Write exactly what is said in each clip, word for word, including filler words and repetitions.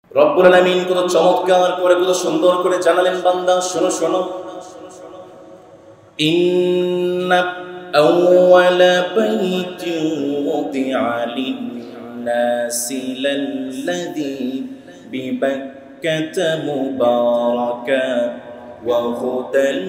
রব্বুল আলামিন কত চমৎকার করে কত সুন্দর করে জানালেন বান্দা শোনো শোনো ইন্না আউওয়ালা বাইতিন ওয়াদিআ লিন-নাসি লাল্লাযী বিবাক্কাতা মুবারাকান ওয়া হুদাল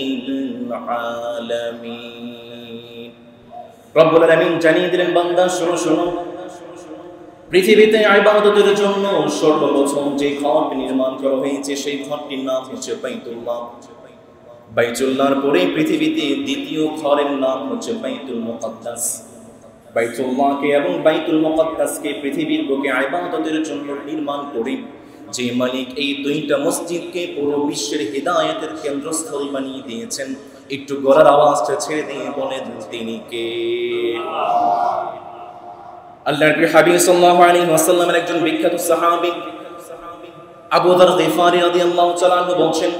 লিল-আলামিন। রব্বুল আলামিন জানিয়ে দিলেন বান্দা শোনো শোনো পৃথিবীতে ইবাদতের জন্য সর্বপ্রথম যে ঘরটি নির্মাণ করা হয়েছে সেই ঘরটির নাম হচ্ছে বাইতুল্লাহ। বাইতুল্লাহর পরে পৃথিবীতে দ্বিতীয় ঘরের নাম হচ্ছে বাইতুল মুকাদ্দাস। বাইতুল্লাহকে এবং বাইতুল মুকাদ্দাসকে পৃথিবীর বুকে ইবাদতের জন্য নির্মাণ করে যে মালিক এই দুইটা মসজিদকে পুরো বিশ্বের হিদায়াতের কেন্দ্রস্থল বানিয়ে দিয়েছেন, একটু গলার আওয়াজটা ছেড়ে দিয়ে বলেন তিনি কে? আল্লাহর প্রিয় হাবিব সাল্লাল্লাহু আলাইহি ওয়াসাল্লামের একজন বিখ্যাত সাহাবী আবু যার গিফারি রাদিয়াল্লাহু তাআলা আনহু বলেন,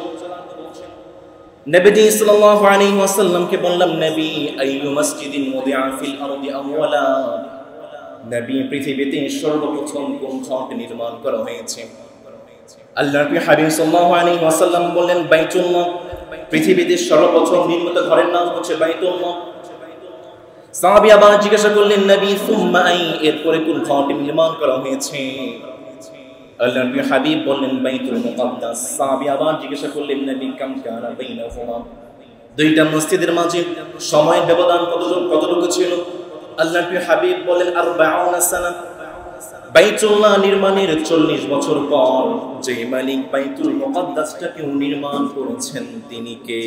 নবীজি সাল্লাল্লাহু আলাইহি ওয়াসাল্লামকে বললাম, নবী আইয়ু মাসজিদিন ওয়াদিআ ফিল আরদি আওয়ালা, নবী পৃথিবীতে সর্বপ্রথম কোন ঘরটি নির্মাণ করা হয়েছে? আল্লাহর প্রিয় হাবিব সাল্লাল্লাহু আলাইহি ওয়াসাল্লাম বললেন, বাইতুল্লাহ। পৃথিবীতে সর্বপ্রথম নির্মিত ঘরের নাম হচ্ছে বাইতুল্লাহ। সাহাবী আবার জিজ্ঞাসা করলেন, নবী সুম্মা আই, এরপরে কোন ঘরটি নির্মাণ করা হয়েছে? আল্লাহর নবী হাবিব বললেন, বাইতুল মুকাদ্দাস। সাহাবী আবার জিজ্ঞাসা করলেন, নবী কাম কানা বাইনাহুমা, দুইটা মসজিদের মাঝে সময়ের ব্যবধান কতটুকু কতটুকু ছিল? আল্লাহর নবী হাবিব বলেন, আরবাউনা সানা। বাইতুল্লাহ নির্মাণের চল্লিশ বছর পর যে মালিক বাইতুল মুকাদ্দাসটাকে নির্মাণ করেছেন তিনি কে?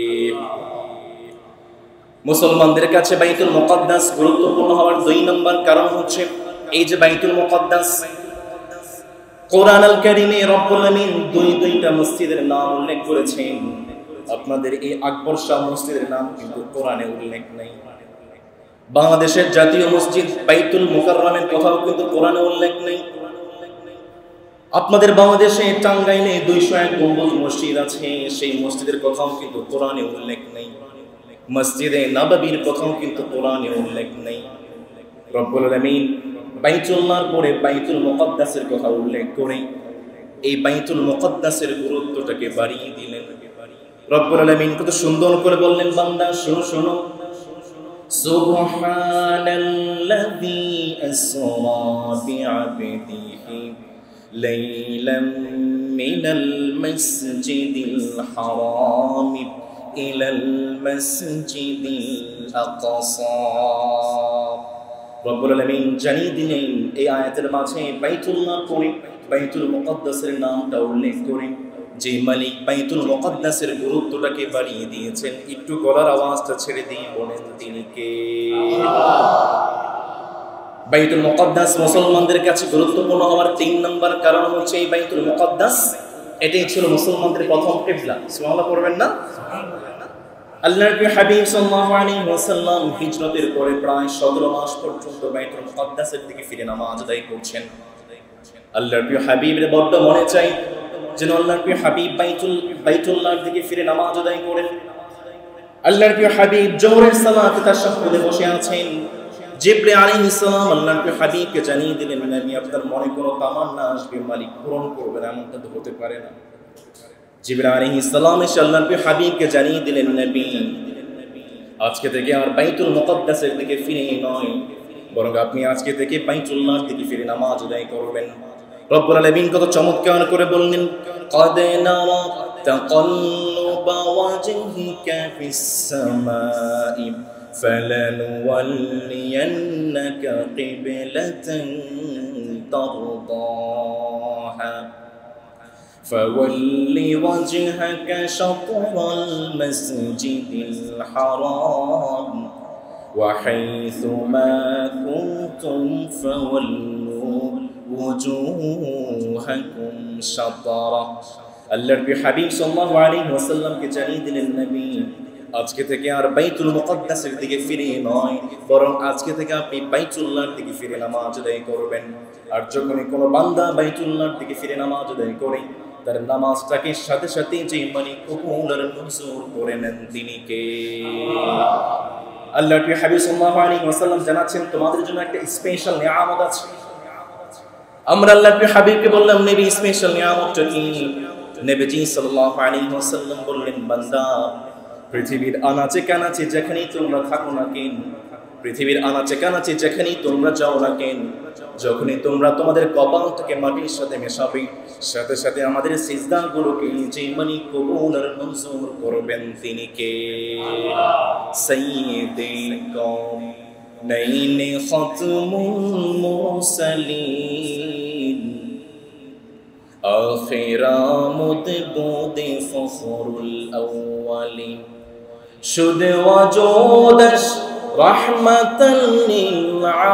মুসলমানদের কাছে বাইতুল মুকাদ্দাস গুরুত্বপূর্ণ হওয়ার দুই নম্বর কারণ হচ্ছে এই যে বাইতুল মুকাদ্দাস, কোরআন আল কারীমে রব্বুল আলামিন দুই দুইটা মসজিদের নাম উল্লেখ করেছেন। আপনাদের এই আকবর শাহ মসজিদের নাম কিন্তু কোরআনে উল্লেখ নেই। বাংলাদেশের জাতীয় মসজিদ বাইতুল মুকাররমের কথাও কিন্তু কোরআনে উল্লেখ নেই। আপনাদের বাংলাদেশে টাঙ্গাইলে দুইশো এক গম্বুজ মসজিদ আছে, সেই মসজিদের কথাও কিন্তু কোরআনে উল্লেখ নেই। মসজিদে নববীর কথাও কিন্তু কোরআনে উল্লেখ নেই। রব্বুল আলামিন বাইতুল্লাহর পরে বাইতুল মুকাদ্দাসের কথা উল্লেখ করে এই বাইতুল মুকাদ্দাসের গুরুত্বটাকে বাড়িয়ে দিলেন। রব্বুল আলামিন কত সুন্দর করে বললেন, বান্দা শোনো শোনো সুবহানাল্লাযী আসরা বিআবদিহি লাইলাম মিনাল মাসজিদিল হারাম ইলাল মাসজিদিল আকসা। রব্বুল আলামিন জানিয়ে দিলেন এই আয়াতের মাঝে বাইতুল্লাহ পরে বাইতুল মুকাদ্দাসের নামটা উল্লেখ করে যে মালিক বাইতুল মুকাদ্দাসের গুরুত্বটাকে বাড়িয়ে দিয়েছেন, একটু গলার আওয়াজটা ছেড়ে দিয়ে বলেন তিনি কে? বাইতুল মুকাদ্দাস মুসলমানদের কাছে গুরুত্বপূর্ণ হওয়ার তিন নম্বর কারণ হচ্ছে এই বাইতুল মুকাদ্দাস এটাই ছিল মুসলমানদের প্রথম কিবলা। সুবহানাল্লাহ পড়বেন না? আল্লাহর প্রিয় হাবিব সাল্লাল্লাহু আলাইহি ওয়াসাল্লাম হিজরতের পরে প্রায় সতেরো মাস পর্যন্ত বাইতুল মুকাদ্দাসের দিকে ফিরে নামাজ আদায় করছেন। আল্লাহর প্রিয় হাবিবের বড্ড মনে চাই যেন আল্লাহর প্রিয় হাবিব বাইতুল বাইতুল্লাহর দিকে ফিরে নামাজ আদায় করেন। আল্লাহর প্রিয় হাবিব জোহরের সালাতে তাশাহুদে বসে আছেন। জিবরিল আলাইহিস সালাম আল্লাহর প্রিয় হাবিবকে জানিয়ে দিলেন, নবী আপনার মনে কোনো তামান্না আসবে, মালিক পূরণ করবেন, এমনটা তো হতে পারে না। জিবরিল আলাইহিস সালাম এসে আল্লাহর প্রিয় হাবিবকে জানিয়ে দিলেন, নবী আজকে থেকে আর বাইতুল মুকাদ্দাসের দিকে ফিরে নয়, বরং আপনি আজকে থেকে বাইতুল্লাহর দিকে ফিরে নামাজ আদায় করবেন। রব্বুল আলামিন কত চমৎকার করে বললেন, قد نرى تقلب وجهك في السماء فلنولينك قبلة ترضاها فول وجهك شطر المسجد الحرام وحيث ما كنتم فولوا وجوهكم شطرة। আল্লাহর প্রিয় হাবিব সাল্লাল্লাহু আলাইহি ওয়াসাল্লামকে জানিয়ে দিলেন, নবী আজকে থেকে আর বাইতুল মুকাদ্দাসের দিকে ফিরে নয়, বরং আজকে থেকে আপনি বাইতুল্লাহর দিকে ফিরে নামাজ আদায় করবেন। আর যখনই কোনো বান্দা বাইতুল্লাহর দিকে ফিরে নামাজ আদায় করে তার নামাজটাকে সাথে সাথে যে মালিক কবুল আর মঞ্জুর করে নেন তিনি কে? আল্লাহর প্রিয় হাবিব সাল্লাল্লাহু আলাইহি ওয়াসাল্লাম জানাচ্ছেন, তোমাদের জন্য একটা স্পেশাল নিয়ামত আছে। আমরা আল্লাহর হাবিবকে বললাম নবী স্পেশাল নিয়ামতটা কি? নবীজি সাল্লাল্লাহু আলাইহি ওয়াসাল্লাম বললেন, বান্দা, পৃথিবীর আনাচে কানাচে যেখানেই তোমরা থাকো না কেন, পৃথিবীর আনাচে কানাচে যেখানেই তোমরা যাও না কেন, যখনই তোমরা তোমাদের কপালটাকে মাটির সাথে মেশাবে, সাথে সাথে আমাদের সিজদাগুলোকে যে মানি কবুল আর মঞ্জুর করবেন তিনি কে? সাইয়্যিদে কওনাইন খাতমুল মুরসালিন আখিরামুদ বুদে ফখরুল আউয়ালিন শুদ ওয়াজুদাশ রাহমাতাল লিল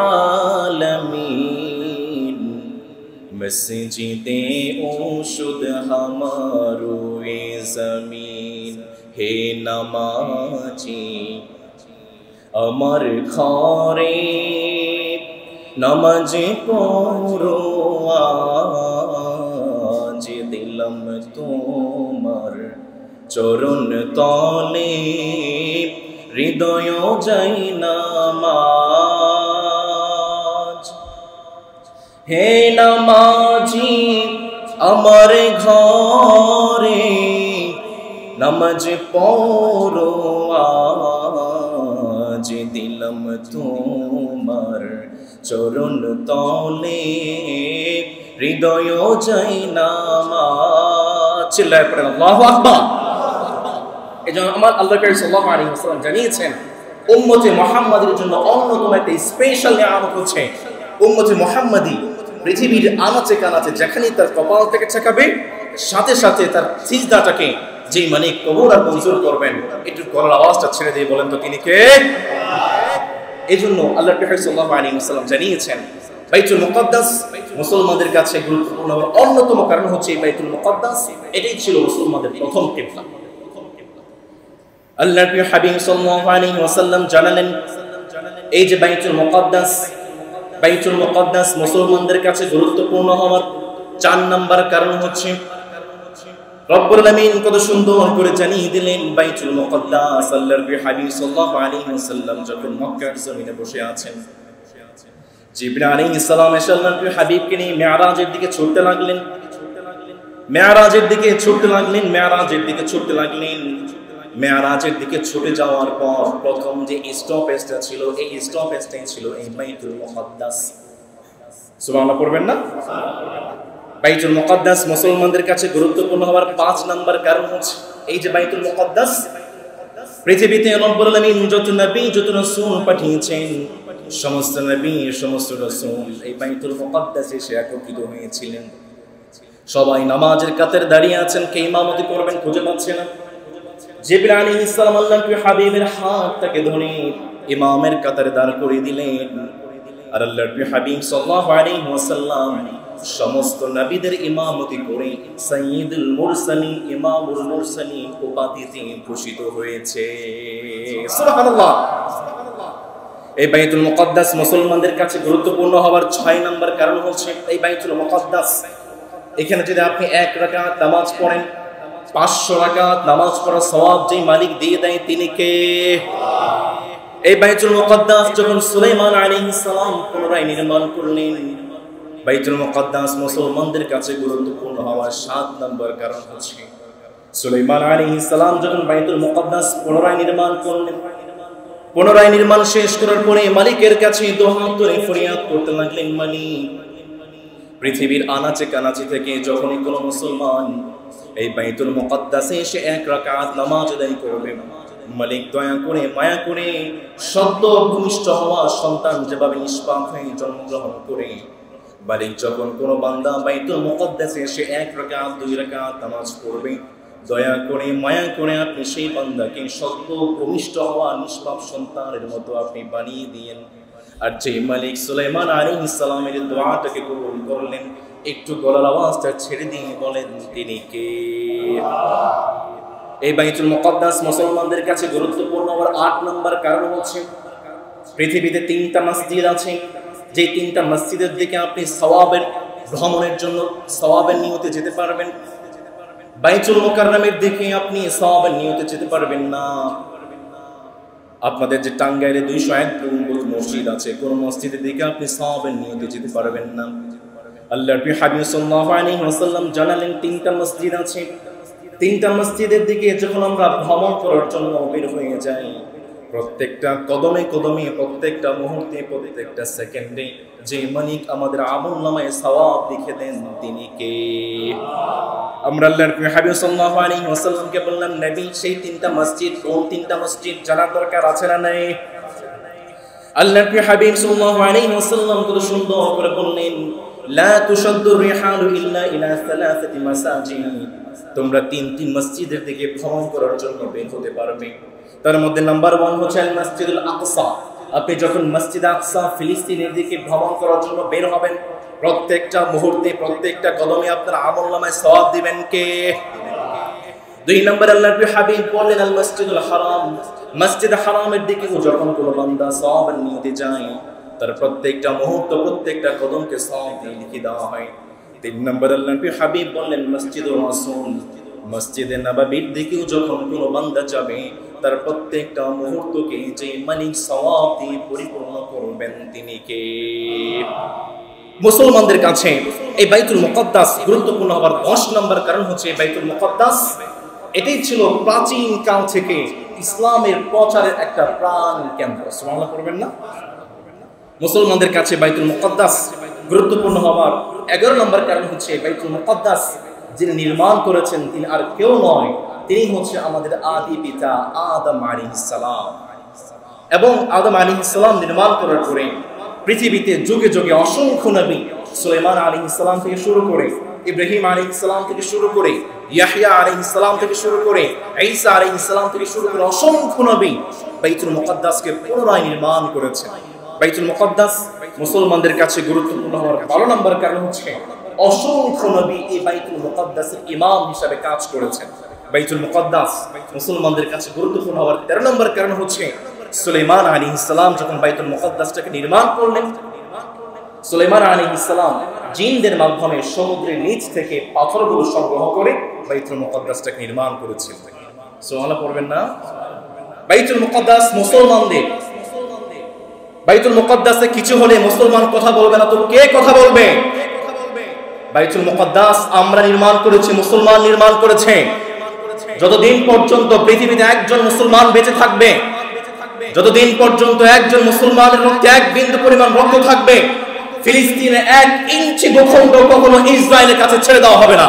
আলামিন মসজিদে উশুদ হামারো এ জমিন হে নামাজি আমার ঘরে নামাজ পড়ো আজ দিলাম তোমার চরণ তলে হৃদয় যাই নামাজ হে নামাজি আমার ঘরে নামাজ পড়ো আজ দিলাম তোমার চরণ তলে হৃদয় যাই নামাজ। চিল্লায় পড়েন আল্লাহু আকবার। এজন্য আমার আল্লাহ করিম সাল্লাল্লাহু আলাইহি ওয়াসাল্লাম জানিয়েছেন, উম্মতে মুহাম্মাদের জন্য অন্যতম একটা স্পেশাল নিয়ামত হচ্ছে উম্মতে মুহাম্মাদি পৃথিবীর আনাচে কানাচে যেখানেই তার কপাল থেকে ছেকাবে, সাথে সাথে তার সিজদাটাকে যে মানে কবুল আর মঞ্জুর করবেন। একটু গলার আওয়াজটা ছেড়ে দিয়ে বলেন তো তিনি কে? এজন্য আল্লাহ রাসূল সাল্লাল্লাহু আলাইহি ওয়াসাল্লাম জানিয়েছেন, বাইতুল মুকাদ্দাস মুসলমানদের কাছে গুরুত্বপূর্ণ হওয়ার অন্যতম কারণ হচ্ছে এই বাইতুল মুকাদ্দাস। এটাই ছিল মুসলমানদের প্রথম কিবলা। আল্লাহর প্রিয় হাবিব সাল্লাল্লাহু আলাইহি ওয়াসাল্লাম জানালেন, এই যে বাইতুল মুকাদ্দাস, বাইতুল মুকাদ্দাস মুসলমানদের কাছে গুরুত্বপূর্ণ হওয়ার চার নাম্বার কারণ হচ্ছে রব্বুল আলামিন কত সুন্দর করে জানিয়ে দিলেন বাইতুল মুকাদ্দাস। আল্লাহর প্রিয় হাবিব সাল্লাল্লাহু আলাইহি ওয়াসাল্লাম যখন মক্কার জমিনে বসে আছেন, জিবরিল আলাইহিস সালাম এসে আল্লাহর প্রিয় হাবিবকে নিয়ে মিরাজের দিকে ছুটতে লাগলেন, মিরাজের দিকে ছুটতে লাগলেন, মিরাজের দিকে ছুটতে লাগলেন। মেরাজের দিকে ছুটে যাওয়ার পর প্রথম যে স্টপেজটা ছিল, এই স্টপেজটাই ছিল এই বাইতুল মুকাদ্দাস। সুবহানাল্লাহ পড়বেন না? বাইতুল মুকাদ্দাস মুসলমানদের কাছে গুরুত্বপূর্ণ হওয়ার পাঁচ নাম্বার কারণ হচ্ছে এই যে বাইতুল মুকাদ্দাস। পৃথিবীতে রব্বুল আলামিন যত নবী যত রাসূল পাঠিয়েছেন, সমস্ত নবী সমস্ত রাসূল এই বাইতুল মুকাদ্দাসে এসে একত্রিত হয়েছিলেন। সবাই নামাজের কাতারে দাঁড়িয়ে আছেন, কে ইমামতি করবেন খুঁজে পাচ্ছে না। জিবরিল আলাইহিস সালাম আল্লাহর প্রিয় হাবিবের হাতটাকে ধরে ইমামের কাতারে দাঁড় করিয়ে দিলেন। আর আল্লাহর প্রিয় হাবিব সাল্লাল্লাহু আলাইহি ওয়াসাল্লাম সমস্ত নবীদের ইমামতি করে সাইয়্যিদুল মুরসালিন, ইমামুল মুরসালিন উপাধিতে ভূষিত হয়েছে। সুবহানাল্লাহ। এই বাইতুল মুকাদ্দাস মুসলমানদের কাছে গুরুত্বপূর্ণ হওয়ার ছয় নাম্বার কারণ হচ্ছে এই বাইতুল মুকাদ্দাস। এখানে যদি আপনি এক রাকাত নামাজ পড়েন, পাঁচশো রাকাত নামাজ পড়ার সওয়াব যেই মালিক দিয়ে দেয় তিনি কে? এই বাইতুল মুকাদ্দাস যখন সুলাইমান আলাইহিস সালাম পুনরায় নির্মাণ করলেন, বাইতুল মুকাদ্দাস মুসলমানদের কাছে গুরুত্বপূর্ণ হওয়ার সাত নম্বর কারণ হচ্ছে সুলাইমান আলাইহিস সালাম যখন বাইতুল মুকাদ্দাস পুনরায় নির্মাণ করলেন, পুনরায় নির্মাণ শেষ করার পরে মালিকের কাছে দোহাত করে ফরিয়াদ করতে লাগলেন, মালিক, পৃথিবীর আনাচে কানাচে থেকে যখনই কোনো মুসলমান এই বাইতুল মুকাদ্দাসে এসে এক রাকাত নামাজ আদায় করবে, মালিক দয়া করে মায়া করে সদ্য ভূমিষ্ঠ হওয়া সন্তান যেভাবে নিষ্পাপ হয়ে জন্মগ্রহণ করে, মালিক যখন কোনো বান্দা বাইতুল মুকাদ্দাসে এসে এক রাকাত দুই রাকাত নামাজ পড়বে, দয়া করে মায়া করে আপনি সেই বান্দাকে সদ্য ভূমিষ্ঠ হওয়া নিষ্পাপ সন্তানের মতো আপনি বানিয়ে দিয়েন। আর যে মালিক সুলাইমান আলাইহিস সালামের দোয়াটাকে কবুল করলেন, একটু গলার আওয়াজটা ছেড়ে দিয়ে বলেন তিনি কে? এই বাইতুল মুকাদ্দাস মুসলমানদের কাছে গুরুত্বপূর্ণ হওয়ার আট নম্বর কারণ হচ্ছে পৃথিবীতে তিনটা মসজিদ আছে, যে তিনটা মসজিদের দিকে আপনি সওয়াবের ভ্রমণের জন্য সওয়াবের নিয়তে যেতে পারবেন। বাইতুল মুকাররমের দিকে আপনি সওয়াবের নিয়তে যেতে পারবেন না। আপনাদের যে টাঙ্গাইলে দুইশো এক মসজিদ আছে, কোন মসজিদের দিকে আপনি সওয়াবের নিয়তে যেতে পারবেন না। আল্লাহর প্রিয় হাবিব সাল্লাল্লাহু আলাইহি ওয়াসাল্লাম জানালেন তিনটা মসজিদ আছে, তিনটা মসজিদের দিকে যখন আমরা ভ্রমণ করার জন্য বের হয়ে যাই, প্রত্যেকটা কদমে কদমে, প্রত্যেকটা মুহূর্তে, প্রত্যেকটা সেকেন্ডে যে মালিক আমাদের আমলনামায় সওয়াব লিখে দেন তিনি কে? আমরা আল্লাহর প্রিয় হাবিব সাল্লাল্লাহু আলাইহি ওয়াসাল্লামকে বললাম, নবী সেই তিনটা মসজিদ কোন তিনটা মসজিদ জানার দরকার আছে না নাই? আল্লাহর প্রিয় হাবিব সাল্লাল্লাহু আলাইহি ওয়াসাল্লাম কত সুন্দর করে বললেন, লা তুশাদ্দু রিহালু ইল্লা ইলা সালাসাতি মাসাজিদ, তোমরা তিন তিন মসজিদের দিকে ভ্রমণ করার জন্য বের হতে পারবে। তার মধ্যে নাম্বার ওয়ান হচ্ছে আল মসজিদুল আকসা। আপনি যখন মসজিদ আকসা ফিলিস্তিনের দিকে ভ্রমণ করার জন্য বের হবেন, প্রত্যেকটা মুহূর্তে, প্রত্যেকটা কদমে আপনার আমলনামায় সওয়াব দিবেন কে? দুই নম্বর আল্লাহর প্রিয় হাবিব বললেন আল মসজিদুল হারাম, মসজিদ হারামের দিকে যখন কোনো বান্দা সওয়াব নিতে যায়, তার প্রত্যেকটা মুহূর্ত, প্রত্যেকটা কদমকে সওয়াব দিয়ে লিখে দেওয়া হয়। তিন নম্বর আল্লাহর প্রিয় হাবিব বললেন মসজিদুর রাসূল, মসজিদে নববীর দিকেও যখন কোনো বান্দা যাবে, তার প্রত্যেকটা মুহূর্তকে যে মালিক সওয়াব দিয়ে পরিপূর্ণ করবেন তিনি কে? মুসলমানদের কাছে এই বাইতুল মুকদ্দাস গুরুত্বপূর্ণ হবার দশ নম্বর কারণ হচ্ছে এই বাইতুল মুকদ্দাস এটাই ছিল প্রাচীন কাল থেকে ইসলামের প্রচারের একটা প্রাণ কেন্দ্র। সুবহানাল্লাহ পড়বেন না? মুসলমানদের কাছে বাইতুল মুকদ্দাস গুরুত্বপূর্ণ হবার এগারো নম্বর কারণ হচ্ছে বাইতুল মুকদ্দাস যিনি নির্মাণ করেছেন তিনি আর কেউ নয়, তিনি হচ্ছে আমাদের আদি পিতা আদম আলাইহিস সালাম। এবং আদম আলাইহিস সালাম নির্মাণ করার পরে পৃথিবীতে যুগে যুগে অসংখ্য নবী, সুলাইমান আলাইহিস সালাম থেকে শুরু করে, ইব্রাহিম আলাইহিস সালাম থেকে শুরু করে, ইয়াহইয়া আলাইহিস সালাম থেকে শুরু করে, ঈসা আলাইহিস সালাম থেকে শুরু করে অসংখ্য নবী বাইতুল মুকদ্দাসকে পুনরায় নির্মাণ করেছেন। বাইতুল মুকদ্দাস মুসলমানদের কাছে গুরুত্বপূর্ণ হওয়ার বারো নম্বর কারণ হচ্ছে অসংখ্য নবী এই বাইতুল মুকদ্দাসের ইমাম হিসেবে কাজ করেছেন। বাইতুল মুকদ্দাস মুসলমানদের কাছে গুরুত্বপূর্ণ হওয়ার তেরো নম্বর কারণ হচ্ছে সুলাইমান আলাইহিস সালাম যখন বাইতুল মুকদ্দাসটাকে নির্মাণ করলেন, সুলাইমান আলাইহিস সালাম জিনদের মাধ্যমে সমুদ্রের নিচ থেকে পাথরগুলো সংগ্রহ করে বাইতুল মুকদ্দাসটাকে নির্মাণ করেছিলেন। সুবহানাল্লাহ পড়বেন না? বাইতুল মুকদ্দাস মুসলমানদের, বাইতুল মুকদ্দাসে কিছু হলে মুসলমান কথা বলবে না তো কে কথা বলবে? বাইতুল মুকদ্দাস আমরা নির্মাণ করেছি, মুসলমান নির্মাণ করেছে। যতদিন পর্যন্ত পৃথিবীতে একজন মুসলমান বেঁচে থাকবে, যতদিন পর্যন্ত একজন মুসলমানের রক্তে এক বিন্দু পরিমাণ রক্ত থাকবে, ফিলিস্তিনে এক ইঞ্চি ভূখণ্ড কখনো ইসরায়েলের কাছে ছেড়ে দেওয়া হবে না।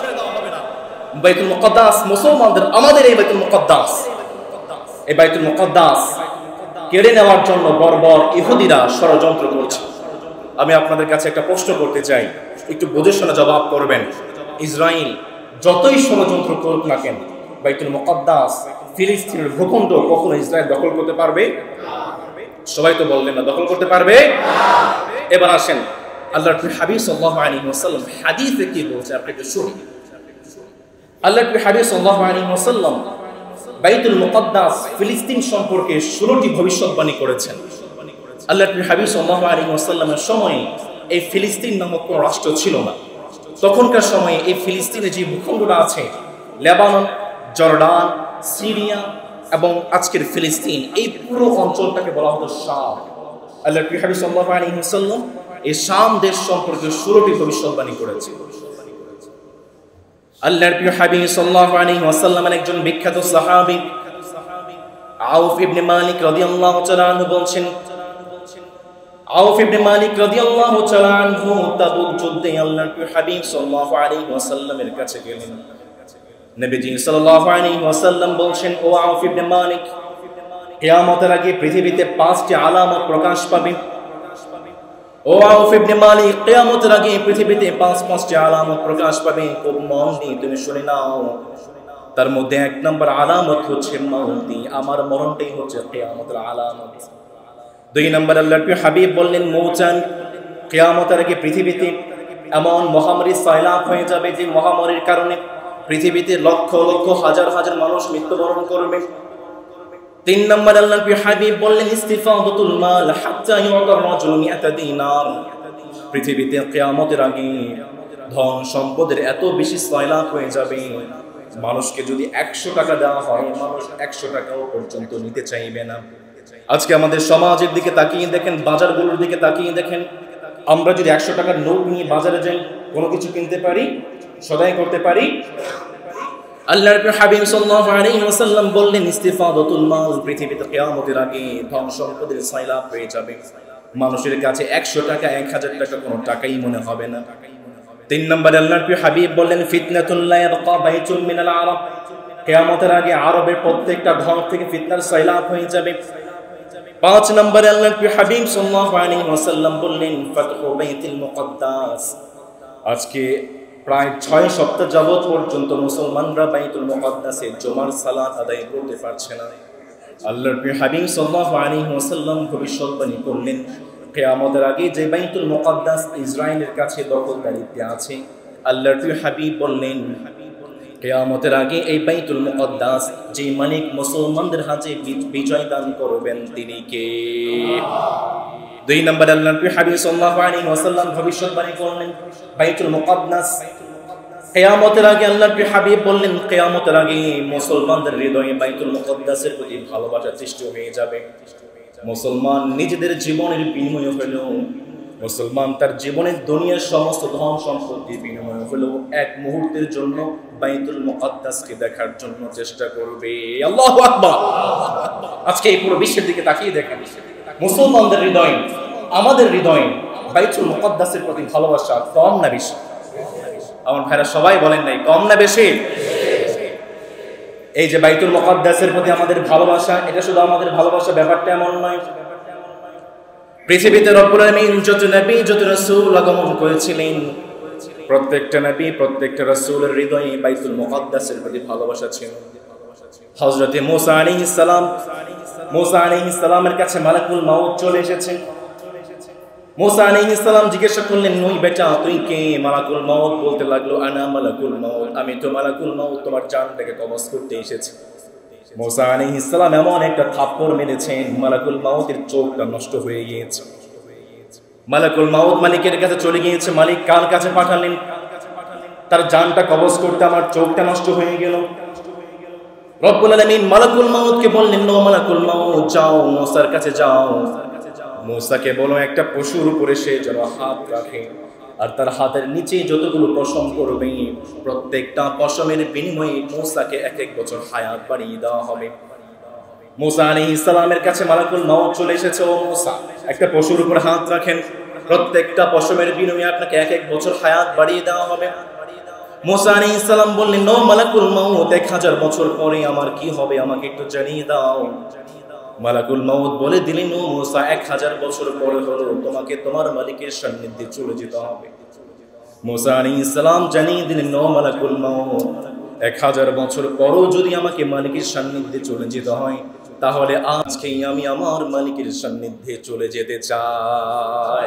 বাইতুল মুকদ্দাস মুসলমানদের, আমাদের এই বাইতুল মুকদ্দাস, এই বাইতুল মুকদ্দাস কেড়ে নেওয়ার জন্য বর্বর ইহুদিরা ষড়যন্ত্র করছে। আমি আপনাদের কাছে একটা প্রশ্ন করতে চাই, একটু বুঝে শুনে জবাব করবেন। ইসরায়েল যতই ষড়যন্ত্র করুক না কেন, বাইতুল মুকদ্দাস ফিলিস্তিনের ভূখণ্ড কখনো ইসরায়েল দখল করতে পারবে? সবাই তো বললেন না দখল করতে পারবে। এবার আসেন আল্লাহর হাবিব সাল্লাল্লাহু আলাইহি ওয়াসাল্লাম হাদিসে কি বলছে আপনি একটু শুনুন। আল্লাহর হাবিব সাল্লাল্লাহু আলাইহি ওয়াসাল্লাম বাইতুল মুকদ্দাস ফিলিস্তিন সম্পর্কে ষোলোটি ভবিষ্যৎবাণী করেছেন। আল্লাহর হাবিব সাল্লাল্লাহু আলাইহি ওয়াসাল্লামের সময়ে এই ফিলিস্তিন নামক কোনো রাষ্ট্র ছিল না। তখনকার সময়ে এই ফিলিস্তিনে যে ভূখণ্ডটা আছে, লেবানন, জর্ডান, সিরিয়া এবং আজকের ফিলিস্তিন, এই পুরো অঞ্চলটাকে বলা হতো শাম। আল্লাহর হাবিব সাল্লাল্লাহু আলাইহি ওয়াসাল্লাম এই শাম দেশ সম্পর্কে ষোলোটি ভবিষ্যৎবাণী করেছেন। আল্লাহর প্রিয় হাবিব সাল্লাল্লাহু আলাইহি ওয়াসাল্লামের একজন বিখ্যাত সাহাবী আউফ ইবনে মালিক রাদিয়াল্লাহু তাআলা আনহু বলছেন, আউফ ইবনে মালিক রাদিয়াল্লাহু তাআলা আনহু তাবুক যুদ্ধে আল্লাহর প্রিয় হাবিব সাল্লাল্লাহু আলাইহি ওয়াসাল্লামের কাছে গেলেন। নবীজি সাল্লাল্লাহু আলাইহি ওয়াসাল্লাম বলছেন, ও আউফ ইবনে মালিক, কিয়ামতের আগে পৃথিবীতে পাঁচটি আলামত প্রকাশ পাবে। ও আউফ ইবনে মালিক, কিয়ামতের আগে পৃথিবীতে পাঁচ পাঁচটি আলামত প্রকাশ পাবে, খুব মন দিয়ে তুমি শুনে নাও। তার মধ্যে এক নম্বর আলামত হচ্ছে মৌতি, আমার মরণটাই হচ্ছে কিয়ামতের আলামত। দুই নম্বর আল্লাহর প্রিয় হাবিব বললেন, মৌচান, কিয়ামতের আগে পৃথিবীতে এমন মহামারী সয়লাব হয়ে যাবে যে মহামারীর কারণে পৃথিবীতে লক্ষ লক্ষ হাজার হাজার মানুষ মৃত্যুবরণ করবে। তিন নম্বর আল্লাহর প্রিয় হাবিব বললেন, ইস্তিফাদাতুল মাল হাত্তা ইউতা রাজুলু মিআতা দিনার, পৃথিবীতে কিয়ামতের আগে ধন সম্পদের এত বেশি সয়লাব হয়ে যাবে, মানুষকে যদি একশো টাকা দেওয়া হয় মানুষ একশো টাকাও পর্যন্ত নিতে চাইবে না। আজকে আমাদের সমাজের দিকে তাকিয়ে দেখেন, বাজারগুলোর দিকে তাকিয়ে দেখেন, আমরা যদি একশো টাকার নোট নিয়ে বাজারে যাই, কোনো কিছু কিনতে পারি, সদাই করতে পারি? আল্লাহর হাবিব সাল্লাল্লাহু আলাইহি ওয়াসাল্লাম বললেন, ইস্তিফাদাতুল মাল, পৃথিবীতে কিয়ামতের আগে ধন সম্পদের সাইলাব হয়ে যাবে। মানুষের কাছে একশো টাকা, এক হাজার টাকা কোনো টাকাই মনে হবে না। তিন নম্বরে আল্লাহর হাবিব বললেন, ফিতনাতুল লা ইয়াবকা বাইতুন মিনাল আরব, কিয়ামতের আগে আরবের প্রত্যেকটা ঘর থেকে ফিতনার সাইলাব হয়ে যাবে। পাঁচ নম্বরে আল্লাহর হাবিব সাল্লাল্লাহু আলাইহি ওয়াসাল্লাম বললেন, ফাতহু বাইতুল মুকদ্দাস, আজকে প্রায় ছয় সপ্তাহ যাবত পর্যন্ত মুসলমানরা বাইতুল মুকদ্দাসে জুমার সালাত আদায় করতে পারছে না। আল্লাহর হাবিব সাল্লাল্লাহু আলাইহি ওয়াসাল্লাম ভবিষ্যৎবাণী করলেন, কিয়ামতের আগে যে বাইতুল মুকদ্দাস ইসরায়েলের কাছে দখলদারিত্বে আছে, আল্লাহর হাবিব বললেন, কিয়ামতের আগে এই বাইতুল মুকদ্দাস যে মালিক মুসলমানদের হাতে বিজয় দান করবেন তিনি কে? দুই নম্বর আল্লাহর হাবিব সাল্লাল্লাহু আলাইহি ওয়াসাল্লাম ভবিষ্যৎবাণী করলেন, বাইতুল মুকদ্দাস কিয়ামতের আগে আল্লাহর হাবিব বললেন, কিয়ামতের আগে মুসলমানদের হৃদয়ে বাইতুল মুকদ্দাসের প্রতি ভালোবাসা সৃষ্টি হয়ে যাবে। মুসলমান নিজেদের জীবনের বিনিময় হলেও, মুসলমান তার জীবনের দুনিয়ার সমস্ত ধন সম্পত্তির বিনিময় হলেও এক মুহূর্তের জন্য বাইতুল মুকদ্দাসকে দেখার জন্য চেষ্টা করবে। আল্লাহু আকবার। আজকে এই পুরো বিশ্বের দিকে তাকিয়ে দেখেন, মুসলমানদের হৃদয়ে, আমাদের হৃদয়ে বাইতুল মুকদ্দাসের প্রতি ভালোবাসা কম না বেশি? আমার ভাইরা সবাই বলেন নাই, কম না বেশি? এই যে বাইতুল মুকদ্দাসের প্রতি আমাদের ভালোবাসা, এটা শুধু আমাদের ভালোবাসা, ব্যাপারটা এমন নয়। পৃথিবীতে রব্বুল আলামিন যত নবী, যত রাসূল আগমন করেছিলেন, প্রত্যেকটা নবী, প্রত্যেকটা রাসূলের হৃদয়ে বাইতুল মুকদ্দাসের প্রতি ভালোবাসা ছিল। হযরতে মুসা আলাইহিস সালাম, মুসা আলাইহিস সালামের কাছে মালাকুল মাউত চলে এসেছে। মুসা আলাইহিস সালাম জিজ্ঞাসা করলেন, নই বেটা তুই কে? মালাকুল মাউত বলতে লাগলো, আনা মালাকুল মাউত, আমি তো মালাকুল মাউত, তোমার জানটাকে কবজ করতে এসেছি। মুসা আলাইহিস সালাম এমন একটা থাপ্পড় মেরেছেন, মালাকুল মাউতের চোখটা নষ্ট হয়ে গিয়েছে। মালাকুল মাউত মালিকের কাছে চলে গিয়েছে, মালিক কার কাছে পাঠালেন তার জানটা কবজ করতে, আমার চোখটা নষ্ট হয়ে গেল। রব্বুল আলামিন মালাকুল মাউতকে বললেন, নো মালাকুল মাউত, যাও মুসার কাছে যাও, মুসাকে বলো একটা পশুর উপরে সে যেন হাত রাখে, আর তার হাতের নিচে যতগুলো পশম করবে প্রত্যেকটা পশমের বিনিময়ে মুসাকে এক এক বছর হায়াত বাড়িয়ে দেওয়া হবে। মুসা আলাইহিস সালামের কাছে মালাকুল মাউত চলে এসেছে, ও মুসা একটা পশুর উপর হাত রাখেন, প্রত্যেকটা পশমের বিনিময়ে আপনাকে এক এক বছর হায়াত বাড়িয়ে দেওয়া হবে। মুসা আলাইহিস সালাম বললেন, নো মালাকুল মাউত, এক হাজার বছর পরে আমার কি হবে আমাকে একটু জানিয়ে দাও। মালাকুল মাউত বলে দিলেন, ও মুসা এক হাজার বছর পরে হলো তোমাকে তোমার মালিকের সান্নিধ্যে চলে যেতে হবে। মুসা আলাইহিস সালাম জানিয়ে দিলেন, ও মালাকুল মাউত, এক হাজার বছর পরও যদি আমাকে মালিকের সান্নিধ্যে চলে যেতে হয়, তাহলে আজকেই আমি আমার মালিকের সান্নিধ্যে চলে যেতে চাই।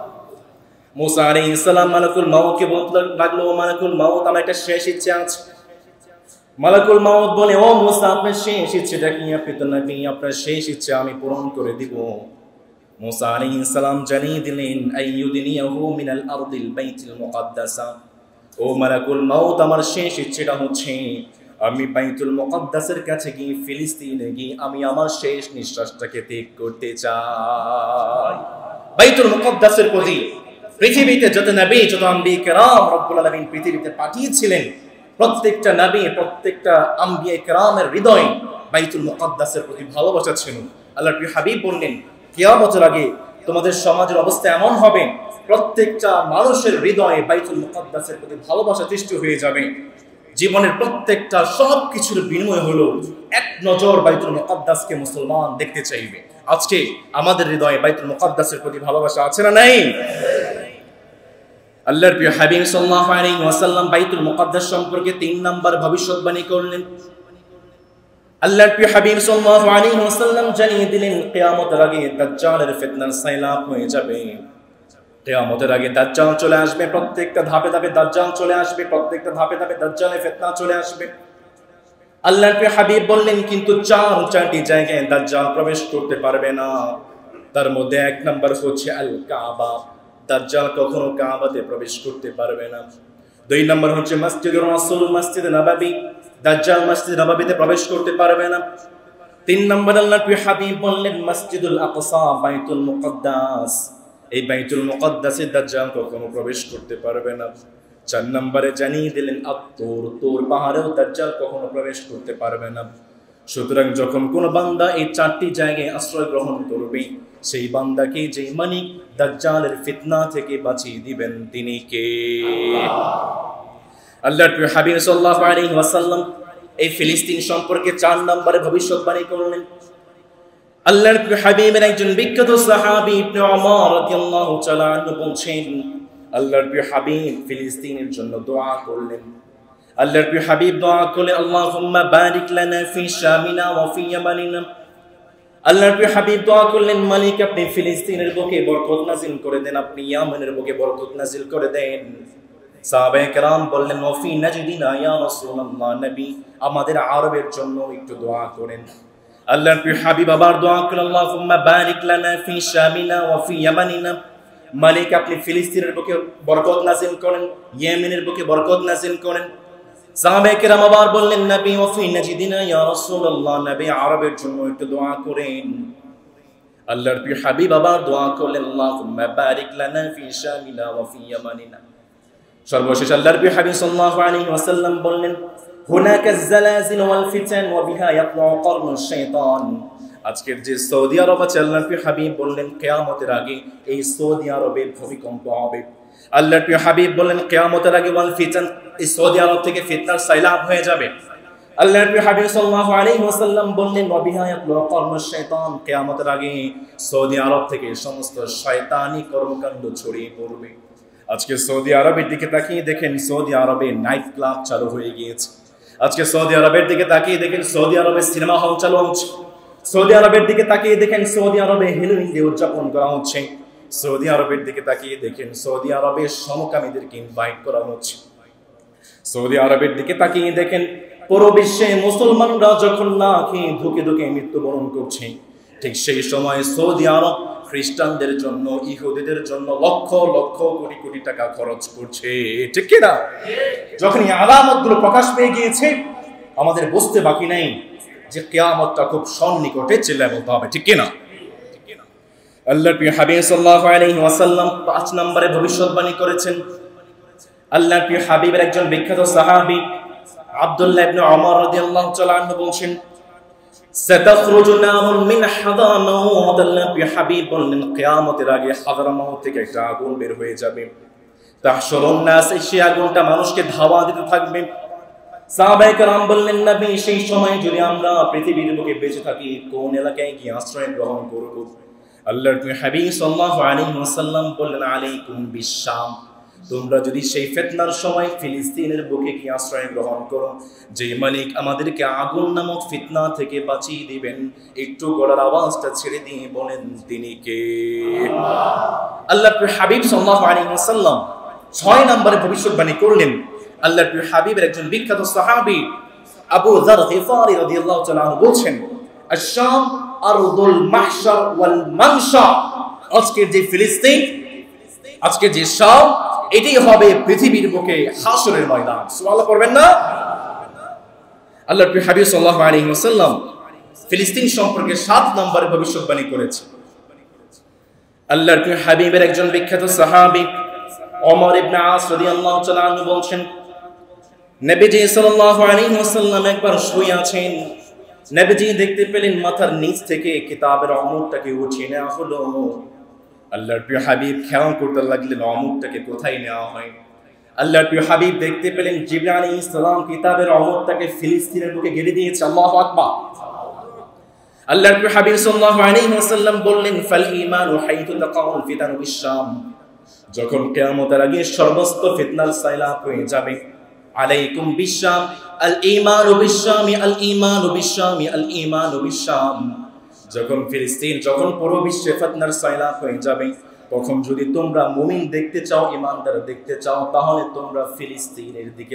মুসা আলাইহিস সালাম মালাকুল মাউতকে বলতে লাগলো, ও মালাকুল মাউত, আমার একটা শেষ ইচ্ছা আছে। মালাকুল মাউত বলে, ও মুসা আপনার শেষ ইচ্ছেটা কি? আপনি তো নবী, আপনার শেষ ইচ্ছা আমি পূরণ করে দিব। মুসা আলাইহিস সালাম জানিয়ে দিলেন, আইয়ুদনিয়াহু মিনাল আরদিল বাইতুল মুকদ্দাসা, ও মালাকুল মাউত, আমার শেষ ইচ্ছেটা হচ্ছে আমি বাইতুল মুকদ্দাসের কাছে গিয়ে, ফিলিস্তিনে গিয়ে আমি আমার শেষ নিঃশ্বাসটাকে ত্যাগ করতে চাই। বাইতুল মুকদ্দাসের প্রতি পৃথিবীতে যত নবী, যত আম্বিয়া কেরাম রব্বুল আলামিন পৃথিবীতে পাঠিয়েছিলেন, প্রত্যেকটা নবী, প্রত্যেকটা আম্বিয়া কেরামের হৃদয়ে বাইতুল মুকদ্দাসের প্রতি ভালোবাসা ছিল। আল্লাহর হাবিব বললেন, কিয়ামতের আগে তোমাদের সমাজের অবস্থা এমন হবে, প্রত্যেকটা মানুষের হৃদয়ে বাইতুল মুকদ্দাসের প্রতি ভালোবাসা সৃষ্টি হয়ে যাবে। জীবনের প্রত্যেকটা সব কিছুর বিনিময় হলো এক নজর বাইতুল মুকদ্দাসকে মুসলমান দেখতে চাইবে। আজকে আমাদের হৃদয়ে বাইতুল মুকদ্দাসের প্রতি ভালোবাসা আছে না নাই? আল্লাহর প্রিয় হাবিব সাল্লাল্লাহু আলাইহি ওয়াসাল্লাম বাইতুল মুকদ্দাস সম্পর্কে তিন নাম্বার ভবিষ্যৎবাণী করলেন। আল্লাহর প্রিয় হাবিব সাল্লাল্লাহু আলাইহি ওয়াসাল্লাম জানিয়ে দিলেন, কিয়ামতের আগে দাজ্জালের ফিতনার সাইলাব হয়ে যাবে। কিয়ামতের আগে দাজ্জাল চলে আসবে, প্রত্যেকটা ধাপে ধাপে দাজ্জাল চলে আসবে, প্রত্যেকটা ধাপে ধাপে দাজ্জালের ফিতনা চলে আসবে। আল্লাহর প্রিয় হাবিব বললেন, কিন্তু চার চারটি জায়গায় দাজ্জাল প্রবেশ করতে পারবে না। তার মধ্যে এক নাম্বার হচ্ছে আল কাবা, দাজ্জাল কখনো কাবাতে প্রবেশ করতে পারবে না। দুই নাম্বার হচ্ছে মসজিদুর রাসূল, মসজিদ নববী, দাজ্জাল মসজিদ নববীতে প্রবেশ করতে পারবে না। তিন নাম্বার আল্লাহর প্রিয় হাবিব বললেন মসজিদুল আকসা, বাইতুল মুকদ্দাস, এই বাইতুল মুকদ্দাসে দাজ্জাল কখনো প্রবেশ করতে পারবে না। চার নম্বরে জানিয়ে দিলেন আত-তুর, তুর পাহাড়েও দাজ্জাল কখনো প্রবেশ করতে পারবে না। সুতরাং যখন কোন বান্দা এই চারটি জায়গায় আশ্রয় গ্রহণ করবে, সেই বান্দাকে যে মালিক দাজ্জালের ফিতনা থেকে বাঁচিয়ে দিবেন তিনি কে? আল্লাহর প্রিয় হাবিব সাল্লাল্লাহু আলাইহি ওয়াসাল্লাম এই ফিলিস্তিন সম্পর্কে চার নম্বরে ভবিষ্যৎবাণী করলেন। আল্লাহর প্রিয় হাবিবের একজন বিখ্যাত সাহাবী ইবনে ওমর রাদিয়াল্লাহু তাআলা আনহু বলছেন, আল্লাহর প্রিয় হাবিব ফিলিস্তিনের জন্য দোয়া করলেন। আল্লাহর প্রিয় হাবিব দোয়া করলেন, আল্লাহুম্মা বারিক লানা ফি শামিনা ওয়া ফি ইয়ামানিনা। আল্লাহর প্রিয় হাবিব দোয়া করলেন, মালিক আপনি ফিলিস্তিনের বুকে বরকত নাজিল করে দেন, আপনি ইয়ামানের বুকে বরকত নাজিল করে দেন। সাহাবায়ে কেরাম বললেন, ওয়া ফি নাজদিনা ইয়া রাসূলুল্লাহ, নবী আমাদের আরবের জন্য একটু দোয়া করেন। আল্লাহর প্রিয় হাবিব আবার দোয়া করলেন, আল্লাহুম্মা বারিক লানা ফি শামিনা ওয়া ফি ইয়ামানিনা। মালিক আপনি ফিলিস্তিনের বুকে বরকত নাজিল করেন, ইয়েমেনের বুকে বরকত নাজিল করেন। সাহাবায়ে কেরাম আবার বললেন, নবী ওয়া ফি নাজদিনা ইয়া রাসূলুল্লাহ, নবী আরবের জন্য একটু দোয়া করেন। আল্লাহর প্রিয় হাবিব আবার দোয়া করলেন, আল্লাহুম্মা বারিক লানা ফি শামিনা ওয়া ফি ইয়ামানিনা। সর্বশেষ আল্লাহর প্রিয় হাবিব সাল্লাল্লাহু আলাইহি ওয়াসাল্লাম বললেন, হুনাকা যালাজিল ওয়াল ফিতান ওয়া বিহা ইয়াতলু করনুশ শাইতান। আজকের যে সৌদি আরব আছে, আল্লাহর প্রিয় হাবিব বললেন কিয়ামতের আগে এই সৌদি আরবে ভূমিকম্প হবে। আল্লাহর প্রিয় হাবিব বললেন কিয়ামতের আগে ওয়াল ফিতান, এই সৌদি আরব থেকে ফিতনার সাইলাব হয়ে যাবে। আল্লাহর প্রিয় হাবিব সাল্লাল্লাহু আলাইহি ওয়াসাল্লাম বললেন ওয়া বিহা ইয়াতলু করনুশ শাইতান, কিয়ামতের আগে সৌদি আরব থেকে সমস্ত শয়তানি কর্মকাণ্ড ছড়িয়ে পড়বে। আজকে সৌদি আরবের দিকে তাকিয়ে দেখেন, সৌদি আরবে নাইট ক্লাব চালু হয়ে গিয়েছে। আজকে সৌদি আরবের দিকে তাকিয়ে দেখেন, সৌদি আরবে সিনেমা হল চালু হচ্ছে। সৌদি আরবের দিকে তাকিয়ে দেখেন, সৌদি আরবে হ্যালোউইন ডে উদযাপন করা হচ্ছে। সৌদি আরবের দিকে তাকিয়ে দেখেন, সৌদি আরবে সমকামীদেরকে ইনভাইট করা হচ্ছে। সৌদি আরবের দিকে তাকিয়ে দেখেন, পুরো বিশ্বে মুসলমানরা যখন না খেয়ে ধুকে ধুকে মৃত্যুবরণ করছে, ঠিক সেই সময় সৌদি আরব খ্রিস্টানদের জন্য, ইহুদিদের জন্য লক্ষ লক্ষ কোটি কোটি টাকা খরচ করছে। ঠিক কি না? যখন এই আলামতগুলো প্রকাশ পেয়ে গিয়েছে, আমাদের বুঝতে বাকি নাই যে কিয়ামতটা খুব সন্নিকটে, চিল্লায় বলতে হবে ঠিক কি না? আল্লাহর প্রিয় হাবিব সাল্লাল্লাহু আলাইহি ওয়াসাল্লাম পাঁচ নম্বরে ভবিষ্যৎবাণী করেছেন। আল্লাহর প্রিয় হাবিবের একজন বিখ্যাত সাহাবী আব্দুল্লাহ ইবনে ওমর রাদিয়াল্লাহু তাআলা আনহু বলেন, সাতাখরুজু নারুন মিন হাদারামাউত। আল্লাহর প্রিয় হাবিব বললেন কিয়ামতের আগে হাদারামাউত থেকে একটা আগুন বের হয়ে যাবে। তাহশুরুন নাস, সেই আগুনটা মানুষকে ধাওয়া দিতে থাকবে। সাহাবায়ে কেরাম বললেন, নবী সেই সময় যদি আমরা পৃথিবীর বুকে বেঁচে থাকি, কোন এলাকায় গিয়ে আশ্রয় গ্রহণ করব? আল্লাহর প্রিয় হাবিব সাল্লাল্লাহু আলাইহি ওয়াসাল্লাম বললেন, আলাইকুম বিশ-শাম। তোমরা যদি সেই ফিতনার সময় ফিলিস্তিনের বুকে কি আশ্রয় গ্রহণ করো, যে মালিক আমাদেরকে আগুন নামক ফিতনা থেকে বাঁচিয়ে দিবেন, একটু গলার আওয়াজটা ছেড়ে দিয়ে বলেন তিনি কে? আল্লাহর প্রিয় হাবিব সাল্লাল্লাহু আলাইহি ওয়াসাল্লাম ছয় নম্বরে ভবিষ্যৎবাণী করলেন। আল্লাহর প্রিয় হাবিবের একজন বিখ্যাত সাহাবী আবু যার গিফারি রাদিয়াল্লাহু তাআলা আনহু বলেন, আশ-শাম আরদুল মাহশার ওয়াল মানশা। আজকের যে ফিলিস্তিন, আজকে যে শাম, এটাই হবে পৃথিবীর বুকে হাসরের ময়দান। সুবহানাল্লাহ পড়বেন না? আল্লাহর প্রিয় হাবিব সাল্লাল্লাহু আলাইহি ওয়াসাল্লাম ফিলিস্তিন সম্পর্কে সাত নম্বরে ভবিষ্যৎবাণী করেছে। আল্লাহর প্রিয় হাবিবের একজন বিখ্যাত সাহাবী ওমর ইবনে আস রাদিয়াল্লাহু তাআলা আনহু বলেন, নবীজি সাল্লাল্লাহু আলাইহি ওয়াসাল্লাম একবার শুয়ে আছেন। নবীজি দেখতে পেলেন মাথার নিচ থেকে কিতাবের অমুকটাকে উঠিয়ে নেওয়া হলো। আল্লাহর প্রিয় হাবিব খেয়াল করতে লাগলেন অমুকটাকে কোথায় নেওয়া হয়। আল্লাহর প্রিয় হাবিব দেখতে পেলেন জিবরিল আলাইহিস সালাম কিতাবের অমুকটাকে ফিলিস্তিনের বুকে গেড়ে দিয়েছে। আল্লাহু আকবার। আল্লাহর প্রিয় হাবিব সাল্লাল্লাহু আলাইহি ওয়াসাল্লাম বললেন, ফাল ঈমানু হাইতু তাকাউল ফিতানু বিশ-শাম। যখন কিয়ামতের আগে সর্বস্ত ফিতনার সাইলাব হয়ে যাবে, আলাইকুম বিশ-শাম, আল ঈমানু বিশ-শামি, আল ঈমানু বিশ-শামি, আল ঈমানু বিশ-শাম। যখন ফিলিস্তিন, যখন পুরো বিশ্বে ফিতনার সাইলাব হয়ে যাবে, তখন যদি তোমরা মুমিন দেখতে চাও, ঈমানদার দেখতে চাও, তাহলে তোমরা ফিলিস্তিনের দিকে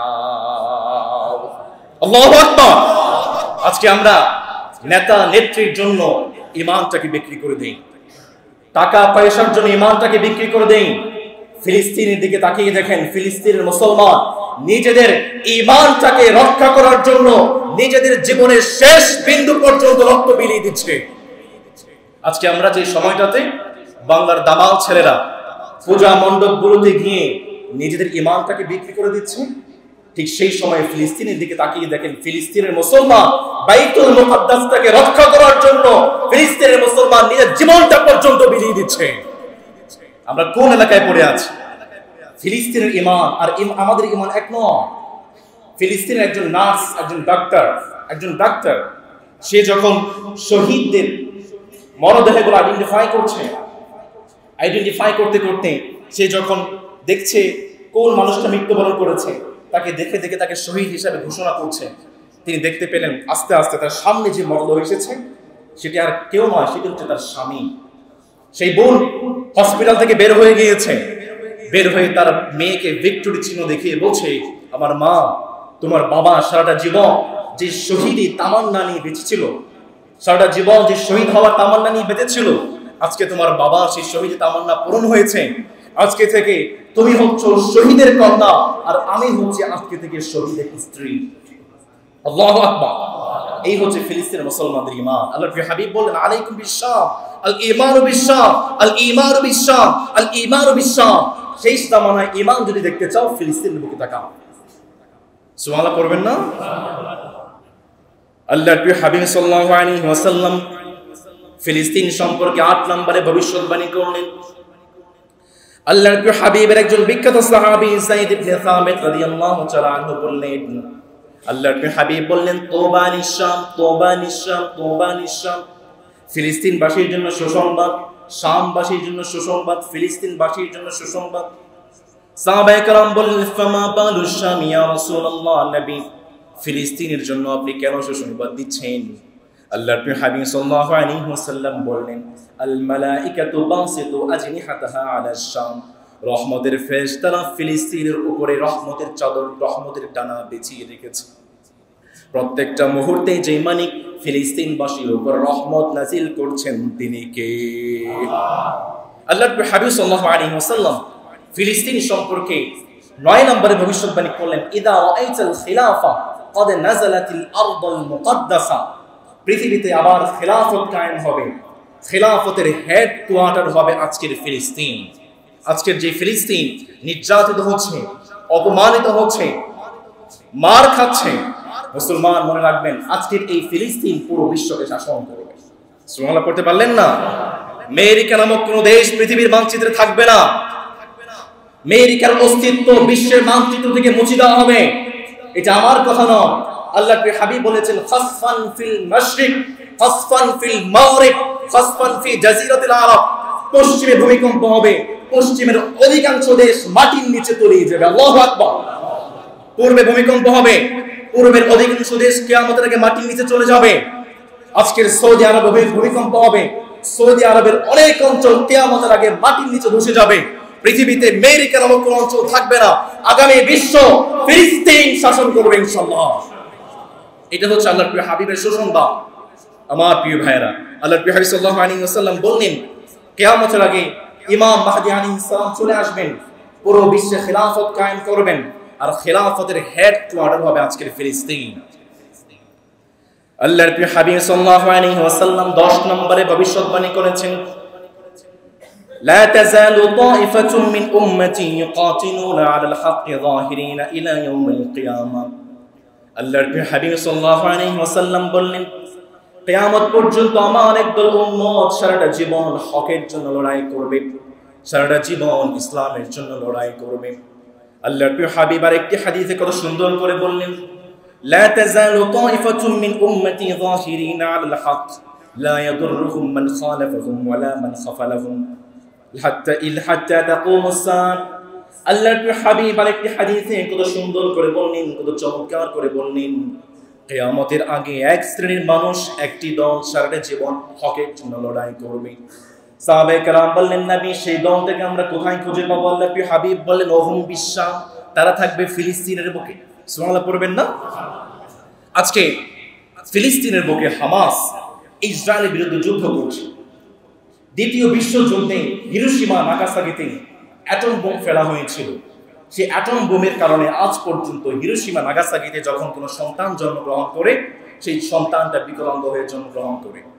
তাকাও। আল্লাহু আকবার। আজকে আমরা নেতা নেত্রীর জন্য ঈমানটাকে বিক্রি করে দেই, টাকা পয়সার জন্য ঈমানটাকে বিক্রি করে দেই। ফিলিস্তিনের দিকে তাকিয়ে দেখেন, ফিলিস্তিনের মুসলমান নিজেদের ঈমানটাকে রক্ষা করার জন্য নিজেদের জীবনের শেষ বিন্দু পর্যন্ত রক্ত বিলিয়ে দিচ্ছে। আজকে আমরা যে সময়টাতে বাংলার দামাল ছেলেরা পূজা মণ্ডপগুলোতে গিয়ে নিজেদের ইমানটাকে বিক্রি করে দিচ্ছে, ঠিক সেই সময় ফিলিস্তিনের দিকে তাকিয়ে দেখেন ফিলিস্তিনের মুসলমান বাইতুল মুকাদ্দাসটাকে রক্ষা করার জন্য ফিলিস্তিনের মুসলমান নিজের জীবনটা পর্যন্ত বিলিয়ে দিচ্ছে। আমরা কোন এলাকায় পড়ে আছি? ফিলিস্তিনের ইমান আর আমাদের ইমান এক নয়। ফিলিস্তিনের একজন নার্স, একজন ডাক্তার, একজন ডাক্তার সে যখন শহীদদের মরদেহগুলো আইডেন্টিফাই করছে, আইডেন্টিফাই করতে করতে সে যখন দেখছে কোন মানুষটা মৃত্যুবরণ করেছে, তাকে দেখে দেখে তাকে শহীদ হিসাবে ঘোষণা করছে, তিনি দেখতে পেলেন আস্তে আস্তে তার সামনে যে মরদেহ এসেছে সেটি আর কেউ নয়, সেটি হচ্ছে তার স্বামী। সেই বোন হসপিটাল থেকে বের হয়ে গিয়েছে, বের হয়ে তার মেয়েকে ভিক্টোরি চিহ্ন দেখিয়ে বলছে, আমার মা, তোমার বাবা সারাটা জীবন যে শহীদই তামান্না নিয়ে বেঁচেছিল, সারাটা জীবন যে শহীদ হওয়ার তামান্না নিয়ে বেঁচেছিল, আজকে তোমার বাবা সেই শহীদ তামান্না পূরণ হয়েছে। আজকে থেকে তুমি হচ্ছ শহীদের কন্যা আর আমি হচ্ছি আজকে থেকে শহীদের স্ত্রী। আল্লাহু আকবার। এই হচ্ছে ফিলিস্তিনের মুসলমানদের ঈমান। আল্লাহর প্রিয় হাবিব বলেন, আলাইকুম বিশ-শাম, আল ঈমানু বিশ-শাম, আল ঈমানু বিশ-শাম, আল ঈমানু বিশ-শাম। শেষ জামানায় ঈমান যদি দেখতে চাও ফিলিস্তিনের বুকে তাকাও। সুবহানাল্লাহ পড়বেন না? আল্লাহর প্রিয় হাবিব সাল্লাল্লাহু আলাইহি ওয়াসাল্লাম ফিলিস্তিন সম্পর্কে আট নম্বরে ভবিষ্যৎবাণী করলেন। আল্লাহর প্রিয় হাবিবের একজন বিখ্যাত সাহাবী যায়েদ ইবনে সামিত রাদিয়াল্লাহু তাআলা আনহু বললেন, আল্লাহর প্রিয় হাবিব বললেন, তওবা নিশাম, তওবা নিশাম, তওবা নিশাম। ফিলিস্তিনবাসীর জন্য সুসংবাদ, শামবাসীর জন্য সুসংবাদ, ফিলিস্তিনবাসীর জন্য সুসংবাদ। সাহাবায়ে কেরাম বললেন, ফামা বালু শাম ইয়া রাসূলুল্লাহ, নবী ফিলিস্তিনের জন্য আপনি কেন সুসংবাদ দিচ্ছেন? আল্লাহর প্রিয় হাবিব সাল্লাল্লাহু আলাইহি ওয়াসাল্লাম বললেন, আল মালাইকাতু বাসিতু আজনিহাতাহা আলা শাম, রহমতের ফেরেশতারা ফিলিস্তিনের উপরে রহমতের চাদর, রহমতের ডানা বিছিয়ে রেখেছে। প্রত্যেকটা মুহূর্তে যে মালিক ফিলিস্তিনবাসীর উপর রহমত নাজিল করছেন তিনি কে? আল্লাহর হাবিব সাল্লাল্লাহু আলাইহি ওয়াসাল্লাম ফিলিস্তিন সম্পর্কে নয় নম্বরে ভবিষ্যৎবাণী করলেন, ইদা রাআইতাল খিলাফা ক্বাদ নাযালাতিল আরদুল মুকাদ্দাসা, পৃথিবীতে আবার খেলাফত কায়েম হবে, খেলাফতের হেড কোয়ার্টার হবে আজকের ফিলিস্তিন। আজকের যে ফিলিস্তিন নির্যাতিত হচ্ছে, অপমানিত হচ্ছে, মার খাচ্ছে, মুসলমান মনে রাখবেন আজকের এই ফিলিস্তিন পুরো বিশ্বকে শাসন করবে। সুবহানাল্লাহ পড়তে পারলেন না? আমেরিকা নামক কোন দেশ পৃথিবীর মানচিত্রে থাকবে না। আমেরিকার অস্তিত্ব বিশ্বের মানচিত্র থেকে মুছে দেওয়া হবে। এটা আমার কথা নয়, আল্লাহর প্রিয় হাবিব বলেছেন, খাসফান ফিল মাশরিক, খাসফান ফিল মাগরিব, খাসফান ফি জাজিরাতিল আরব। পশ্চিমে ভূমিকম্প হবে, পশ্চিমের অধিকাংশ দেশ মাটির নিচে তলিয়ে যাবে। আল্লাহু আকবার। পূর্বে ভূমিকম্প হবে, পূর্বের অধিকাংশ দেশ কিয়ামতের আগে মাটির নিচে চলে যাবে। আজকের সৌদি আরবে ভূমিকম্প হবে, সৌদি আরবের অনেক অঞ্চল কিয়ামতের আগে মাটির নিচে ধসে যাবে। পৃথিবীতে আমেরিকা নামক কোন অঞ্চল থাকবে না। আগামী বিশ্ব ফিলিস্তিন শাসন করবে ইনশাআল্লাহ। এটা হচ্ছে আল্লাহর প্রিয় হাবিবের সুসংবাদ। আমার প্রিয় ভাইরা, আল্লাহর প্রিয় হাবিব সাল্লাল্লাহু আলাইহি ওয়াসাল্লাম বললেন, কিয়ামতের আগে ইমাম মাহদী আলাইহিস সালাম চলে আসবেন, পুরো বিশ্বে খেলাফত কায়েম করবেন, আর খেলাফতের হেড কোয়ার্টার হবে আজকের ফিলিস্তিন। আল্লাহর প্রিয় হাবিব সাল্লাল্লাহু আলাইহি ওয়াসাল্লাম দশ নম্বরে ভবিষ্যৎবাণী করেছেন, লা তাযালু তাইফাতুম মিন উম্মতি ইউকাতিলুনা আলাল হাক্কি যাহিরিনা ইলা ইয়াউমিল কিয়ামাহ। আল্লাহর প্রিয় হাবিব সাল্লাল্লাহু আলাইহি ওয়াসাল্লাম বললেন, কিয়ামত পর্যন্ত আমার একদল উম্মত সারাটা জীবন হকের জন্য লড়াই করবে, সারাটা জীবন ইসলামের জন্য লড়াই করবে। আল্লাহর প্রিয় হাবিব আরেকটি হাদিসে কত সুন্দর করে বললেন, লা তাযালু তাইফাতুম মিন উম্মতি যাহিরিনা আলাল হক লা ইয়াদুররুহুম মান খালাফাহুম ওয়ালা মান খাফালাহুম হাত্তা ইল হাত্তা তাকুমুস সাআহ। আল্লাহর প্রিয় হাবিব আরেকটি হাদিসে কত সুন্দর করে বললেন, কত চমৎকার করে বললেন, কিয়ামতের আগে এক শ্রেণীর মানুষ, একটি দল সারাটা জীবন হকের জন্য লড়াই করবে। সাহাবায়ে কেরাম বললেন, নবী সেই দলটাকে আমরা কোথায় খুঁজে পাবো? আল্লাহর প্রিয় হাবিব বললেন, ওহুম বিশ-শাম, তারা থাকবে ফিলিস্তিনের বুকে। সুবহানাল্লাহ পড়বেন না? আজকে ফিলিস্তিনের বুকে হামাস ইসরায়েলের বিরুদ্ধে যুদ্ধ করছে। দ্বিতীয় বিশ্বযুদ্ধে হিরোশিমা নাগাসাকিতে অ্যাটম বোম ফেলা হয়েছিল। সেই অ্যাটম বোমের কারণে আজ পর্যন্ত হিরোশিমা নাগাসাকিতে যখন কোনো সন্তান জন্মগ্রহণ করে, সেই সন্তানটা বিকলাঙ্গ হয়ে জন্মগ্রহণ করে।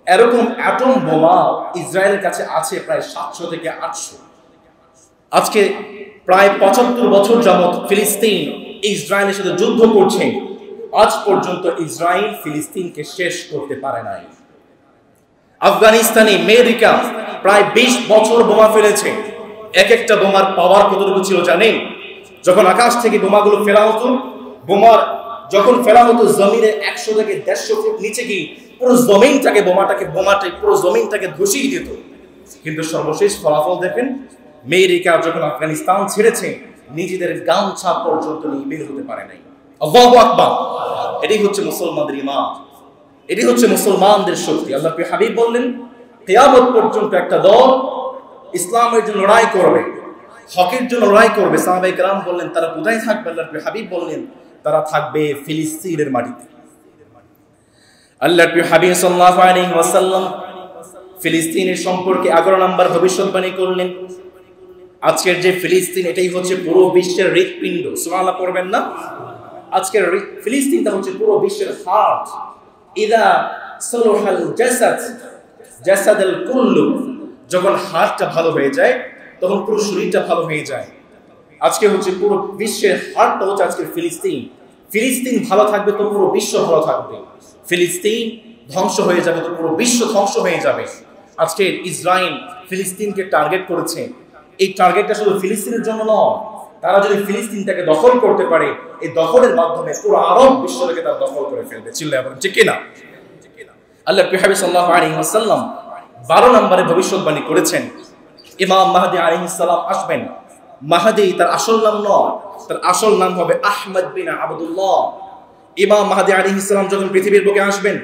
এরকম অ্যাটম বোমা ইসরায়েলের কাছে আছে প্রায় সাতশো থেকে আটশো। আজকে প্রায় পঁচাত্তর বছর যাবৎ ফিলিস্তিন ইসরায়েলের সাথে যুদ্ধ করছে, আজ পর্যন্ত ইসরায়েল ফিলিস্তিনকে শেষ করতে পারে নাই। আফগানিস্তানে আমেরিকা প্রায় বিশ বছর বোমা ফেলেছে। এক একটা বোমার পাওয়ার কতটুকু ছিল জানেন? যখন আকাশ থেকে বোমাগুলো ফেলা হতো, বোমার যখন ফেলা হতো জমিনে একশো থেকে দেড়শো ফুট নিচে গিয়ে পুরো জমিনটাকে বোমাটাকে বোমাটাকে পুরো জমিনটাকে ধসিয়ে দিত। কিন্তু সর্বশেষ ফলাফল দেখেন, আমেরিকা যখন আফগানিস্তান ছেড়েছে নিজেদের গামছা পর্যন্ত নিয়ে বের হতে পারে নাই। আল্লাহু আকবার! এটাই হচ্ছে মুসলমানদের ঈমান, এটাই হচ্ছে মুসলমানদের শক্তি। আল্লাহ হাবিব বললেন, কিয়ামত পর্যন্ত একটা দল ইসলামের জন্য লড়াই করবে, হকের জন্য লড়াই করবে। সাহাবায়ে কেরাম বললেন, তারা কোথায় থাকবে? আল্লাহ হাবিব বললেন, তারা থাকবে ফিলিস্তিনের মাটিতে। আল্লাহর প্রিয় হাবিব সাল্লাল্লাহু আলাইহি ওয়াসাল্লাম ফিলিস্তিনের সম্পর্কে এগারো নম্বর ভবিষ্যৎবাণী করলেন। আজকের যে ফিলিস্তিন, এটাই হচ্ছে পুরো বিশ্বের হৃৎপিণ্ড। সুবহানাল্লাহ পড়বেন না? আজকের ফিলিস্তিনটা হচ্ছে পুরো বিশ্বের হার্ট। ইদা সালুহাল জাসাদ জাসাদাল কুল্লু, যখন হার্টটা ভালো হয়ে যায় তখন পুরো শরীরটা ভালো হয়ে যায়। আজকে হচ্ছে পুরো বিশ্বের হার্টটা হচ্ছে আজকের ফিলিস্তিন। ফিলিস্তিন ভালো থাকবে তো পুরো বিশ্ব ভালো থাকবে, ফিলিস্তিন ধ্বংস হয়ে যাবে তো পুরো বিশ্ব ধ্বংস হয়ে যাবে। আজকে ইসরায়েল ফিলিস্তিনকে টার্গেট করেছে। এই টার্গেটটা শুধু ফিলিস্তিনের জন্য নয়, তারা যদি ফিলিস্তিনটাকে দখল করতে পারে, এই দখলের মাধ্যমে পুরো আরব বিশ্বটাকে তারা দখল করে ফেলবে। চিল্লায় বলেন ঠিক কিনা? আল্লাহ হাবিব সাল্লাল্লাহু আলাইহি ওয়াসাল্লাম বারো নম্বরে ভবিষ্যৎবাণী করেছেন, ইমাম মাহদী আলাইহিস সালাম আসবেন। মাহদী তার আসল নাম নয়, তার আসল নাম হবে আহমদ বিন আবদুল্লাহ। ইমাম মাহদী আলাইহিস সালাম যখন পৃথিবীর বুকে আসবেন,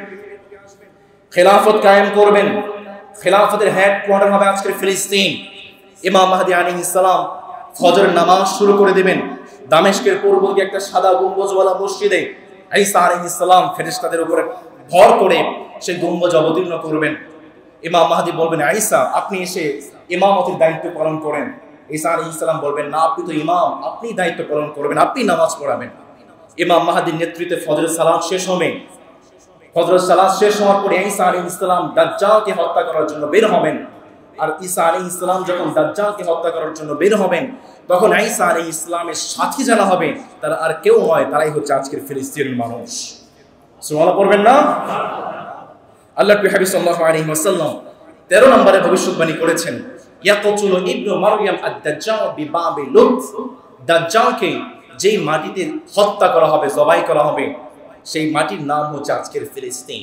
খেলাফত কায়েম করবেন। খেলাফতের হেডকোয়ার্টার হবে আজকের ফিলিস্তিন। ইমাম মাহদী আলাইহিস সালাম ফজরের নামাজ শুরু করে দিবেন। দামেস্কের পূর্ব দিকে একটা সাদা গম্বুজওয়ালা মসজিদে ঈসা আলাইহিস সালাম ফেরেশতাদের উপরে ভর করে সেই গম্বুজ অবতীর্ণ করবেন। ইমাম মাহদী বলবেন, ঈসা আপনি এসে ইমামতির দায়িত্ব পালন করেন। ঈসা আলাইহিস সালাম বলবেন, না, আপনি তো ইমাম, আপনি দায়িত্ব পালন করবেন, আপনি নামাজ পড়াবেন। ইমাম মাহদীর নেতৃত্বে ফজরের সালাত শেষ হবে। ফজরের সালাত শেষ হওয়ার পরে ঈসা আলাইহিস সালাম দাজ্জালকে হত্যা করার জন্য বের হবেন। আর ঈসা আলাইহিস সালাম যখন দাজ্জালকে হত্যা করার জন্য বের হবেন, তখন ঈসা আলাইহিস সালামের সাথী যারা হবে তারা আর কেউ নয়, তারাই হচ্ছে আজকের ফিলিস্তিনের মানুষ। সুবহানাল্লাহ পড়বেন না? আল্লাহর প্রিয় হাবিব সাল্লাল্লাহু আলাইহি ওয়াসাল্লাম তেরো নম্বরে ভবিষ্যৎবাণী করেছেন, ইয়াকতুলু ইবনু মারইয়াম আদ-দাজ্জাল বিবাবি লুত। দাজ্জালকে যেই মাটিতে হত্যা করা হবে, জবাই করা হবে, সেই মাটির নাম হচ্ছে আজকের ফিলিস্তিন।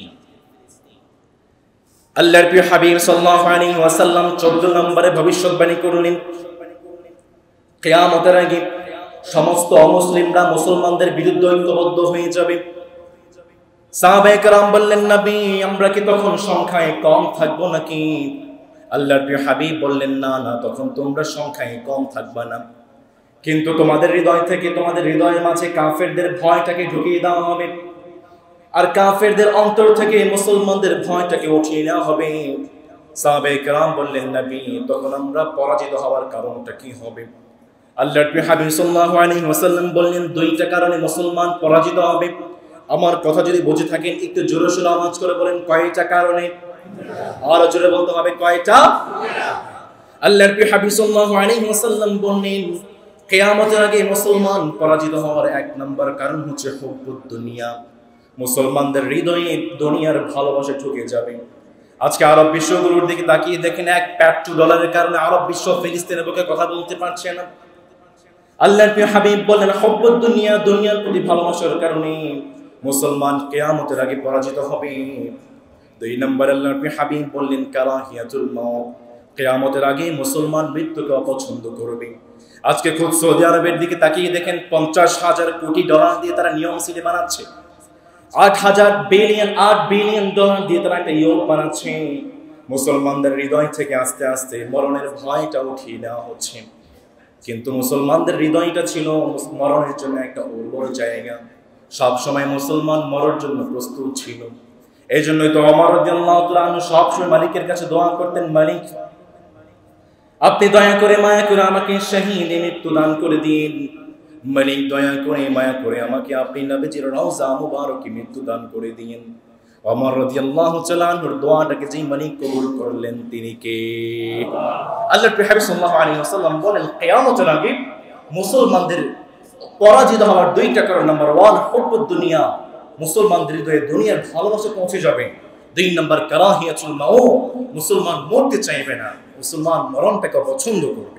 আল্লাহর প্রিয় হাবিব সাল্লাল্লাহু আলাইহি ওয়াসাল্লাম চৌদ্দ নম্বরে ভবিষ্যৎবাণী করলেন, কিয়ামতের আগে সমস্ত অমুসলিমরা মুসলমানদের বিরুদ্ধে ঐক্যবদ্ধ হয়ে যাবে। সাহাবায়ে কেরাম বললেন, নবী আমরা কি তখন সংখ্যায় কম থাকবো নাকি? আল্লাহর প্রিয় হাবিব বললেন, না না, তখন তোমরা সংখ্যায় কম থাকবা না, কিন্তু তোমাদের হৃদয় থেকে, তোমাদের হৃদয়ের মাঝে কাফেরদের ভয়টাকে ঢুকিয়ে দেওয়া হবে, আর কাফেরদের অন্তর থেকে মুসলমানদের ভয়টাকে উঠিয়ে নেওয়া হবে। সাহাবায়ে কেরাম বললেন, নবী তখন আমরা পরাজিত হওয়ার কারণটা কি হবে? আল্লাহর প্রিয় হাবিব সাল্লাল্লাহু আলাইহি ওয়াসাল্লাম বললেন, দুইটা কারণে মুসলমান পরাজিত হবে। আমার কথা যদি বুঝে থাকেন একটু জোরে সোরে আওয়াজ করে বলেন, কয়টা কারণে? আর জোরে বলতে হবে, কয়টা? আল্লাহর প্রিয় হাবিব সাল্লাল্লাহু আলাইহি ওয়াসাল্লাম বললেন, কিয়ামতের আগে মুসলমান পরাজিত হওয়ার এক নম্বর কারণ হচ্ছে হুব্বুদ দুনিয়া। মুসলমানদের হৃদয়ে দুনিয়ার ভালোবাসা ঢুকে যাবে। আজকে আরব বিশ্বগুলোর দিকে তাকিয়ে দেখেন, এক পেট্রো ডলারের কারণে আরব বিশ্ব ফিলিস্তিনের বুকে কথা বলতে পারছে না। আল্লাহর প্রিয় হাবিব বলেন, হুব্বুদ দুনিয়া, দুনিয়ার প্রতি ভালোবাসার কারণে মুসলমান কিয়ামতের আগে পরাজিত হবে। দুই নম্বর আল্লাহর প্রিয় হাবিব বললেন, কারাহিয়াতুল মাউত, কিয়ামতের আগে মুসলমান মৃত্যুকে অপছন্দ করবে। আজকে খুব সৌদি আরবের দিকে তাকিয়ে দেখেন, পঞ্চাশ হাজার কোটি ডলার দিয়ে তারা নিয়ম সিটি বানাচ্ছে। আট হাজার বিলিয়ন আট বিলিয়ন ডলার দিয়ে তারা একটা ইয়ো বানাচ্ছে। মুসলমানদের হৃদয় থেকে আস্তে আস্তে মরণের ভয়টা উঠিয়ে নেওয়া হচ্ছে। কিন্তু মুসলমানদের হৃদয়টা ছিল মরণের জন্য একটা উর্বর জায়গা। সব সময় মুসলমান মরার জন্য প্রস্তুত ছিল। এই জন্যই তো ওমর রাদিয়াল্লাহু তাআলা আনহু সবসময় মালিকের কাছে দোয়া করতেন, মালিক আপনি দয়া করে মায়া করে আমাকে শহীদের মৃত্যু দান করে দিন। মালিক দয়া করে মায়া করে আমাকে আপনি নবীজির রওজা মুবারকে মৃত্যু দান করে দিন। ওমর রাদিয়াল্লাহু তাআলা আনহুর দোয়াটাকে যেই মালিক কবুল করলেন তিনি কে? আল্লাহর নবী সাল্লাল্লাহু আলাইহি ওয়াসাল্লাম বলেন কিয়ামতের আগে মুসলমানদের পরাজিত হওয়ার দুইটা কারণ, নাম্বার ওয়ান হুব্বুদ দুনিয়া, মুসলমানদের হৃদয়ে দুনিয়ার ভালোবাসা পৌঁছে যাবে। দুই নাম্বার কারাহিয়াতুল মাউত, মুসলমান মরতে চাইবে না, মুসলমান মরণটাকে পছন্দ করবে।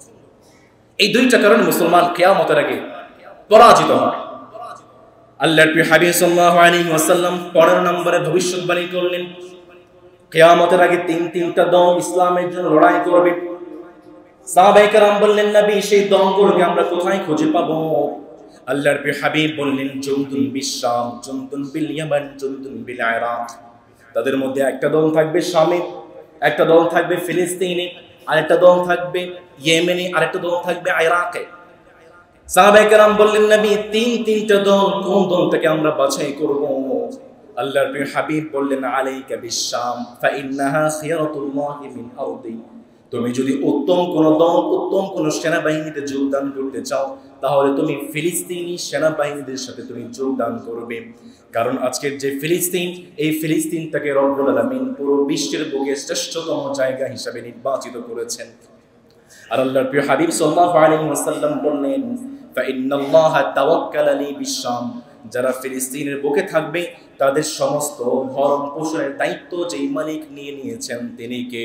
এই দুইটা কারণে মুসলমান কিয়ামতের আগে পরাজিত হবে। আল্লাহর নবী হাবিব সাল্লাল্লাহু আলাইহি ওয়াসাল্লাম পনেরো নম্বরে ভবিষ্যৎবাণী করলেন কিয়ামতের আগে তিন তিনটা দল ইসলামের জন্য লড়াই করবে। সাহাবায়ে কেরাম বললেন নবী সেই দলগুলোকে আমরা কোথায় খুঁজে পাবো? আল্লাহর নবী হাবিব বললেন জুনদুন বিশ-শাম, জুনদুন বিল ইয়ামান, জুনদুন বিল ইরাক। তাদের মধ্যে একটা দল থাকবে শামে, একটা দল থাকবে ফিলিস্তিনে, আরেকটা দল থাকবে ইয়েমেনে, আরেকটা দল থাকবে ইরাকে। সাহাবায়ে কেরাম বললেন নবী তিন তিনটা দল, কোন দলটাকে আমরা বাছাই করব? আল্লাহর নবী হাবিব বললেন আলাইকা বিশ-শাম ফাইন্নাহা খিয়ারাতুল্লাহি মিন আরদি। তুমি যদি উত্তম কোন দল, উত্তম কোন সেনাবাহিনীতে যোগদান করতে চাও তাহলে তুমি ফিলিস্তিনি সেনাবাহিনীদের সাথে তুমি যোগদান করবে। কারণ আজকের যে ফিলিস্তিন, এই ফিলিস্তিনটাকে রব্বুল আলামিন পুরো বিশ্বের বুকে শ্রেষ্ঠতম জায়গা হিসেবে নির্বাচিত করেছেন। আর আল্লাহর প্রিয় হাবিব সাল্লাল্লাহু আলাইহি ওয়াসাল্লাম বললেন ফাইন্নাল্লাহা তাওয়াক্কালা লি বিশ-শাম, যারা ফিলিস্তিনের বুকে থাকবে তাদের সমস্ত ভরণ পোষণের দায়িত্ব যেই মালিক নিয়ে নিয়েছেন তিনি কে?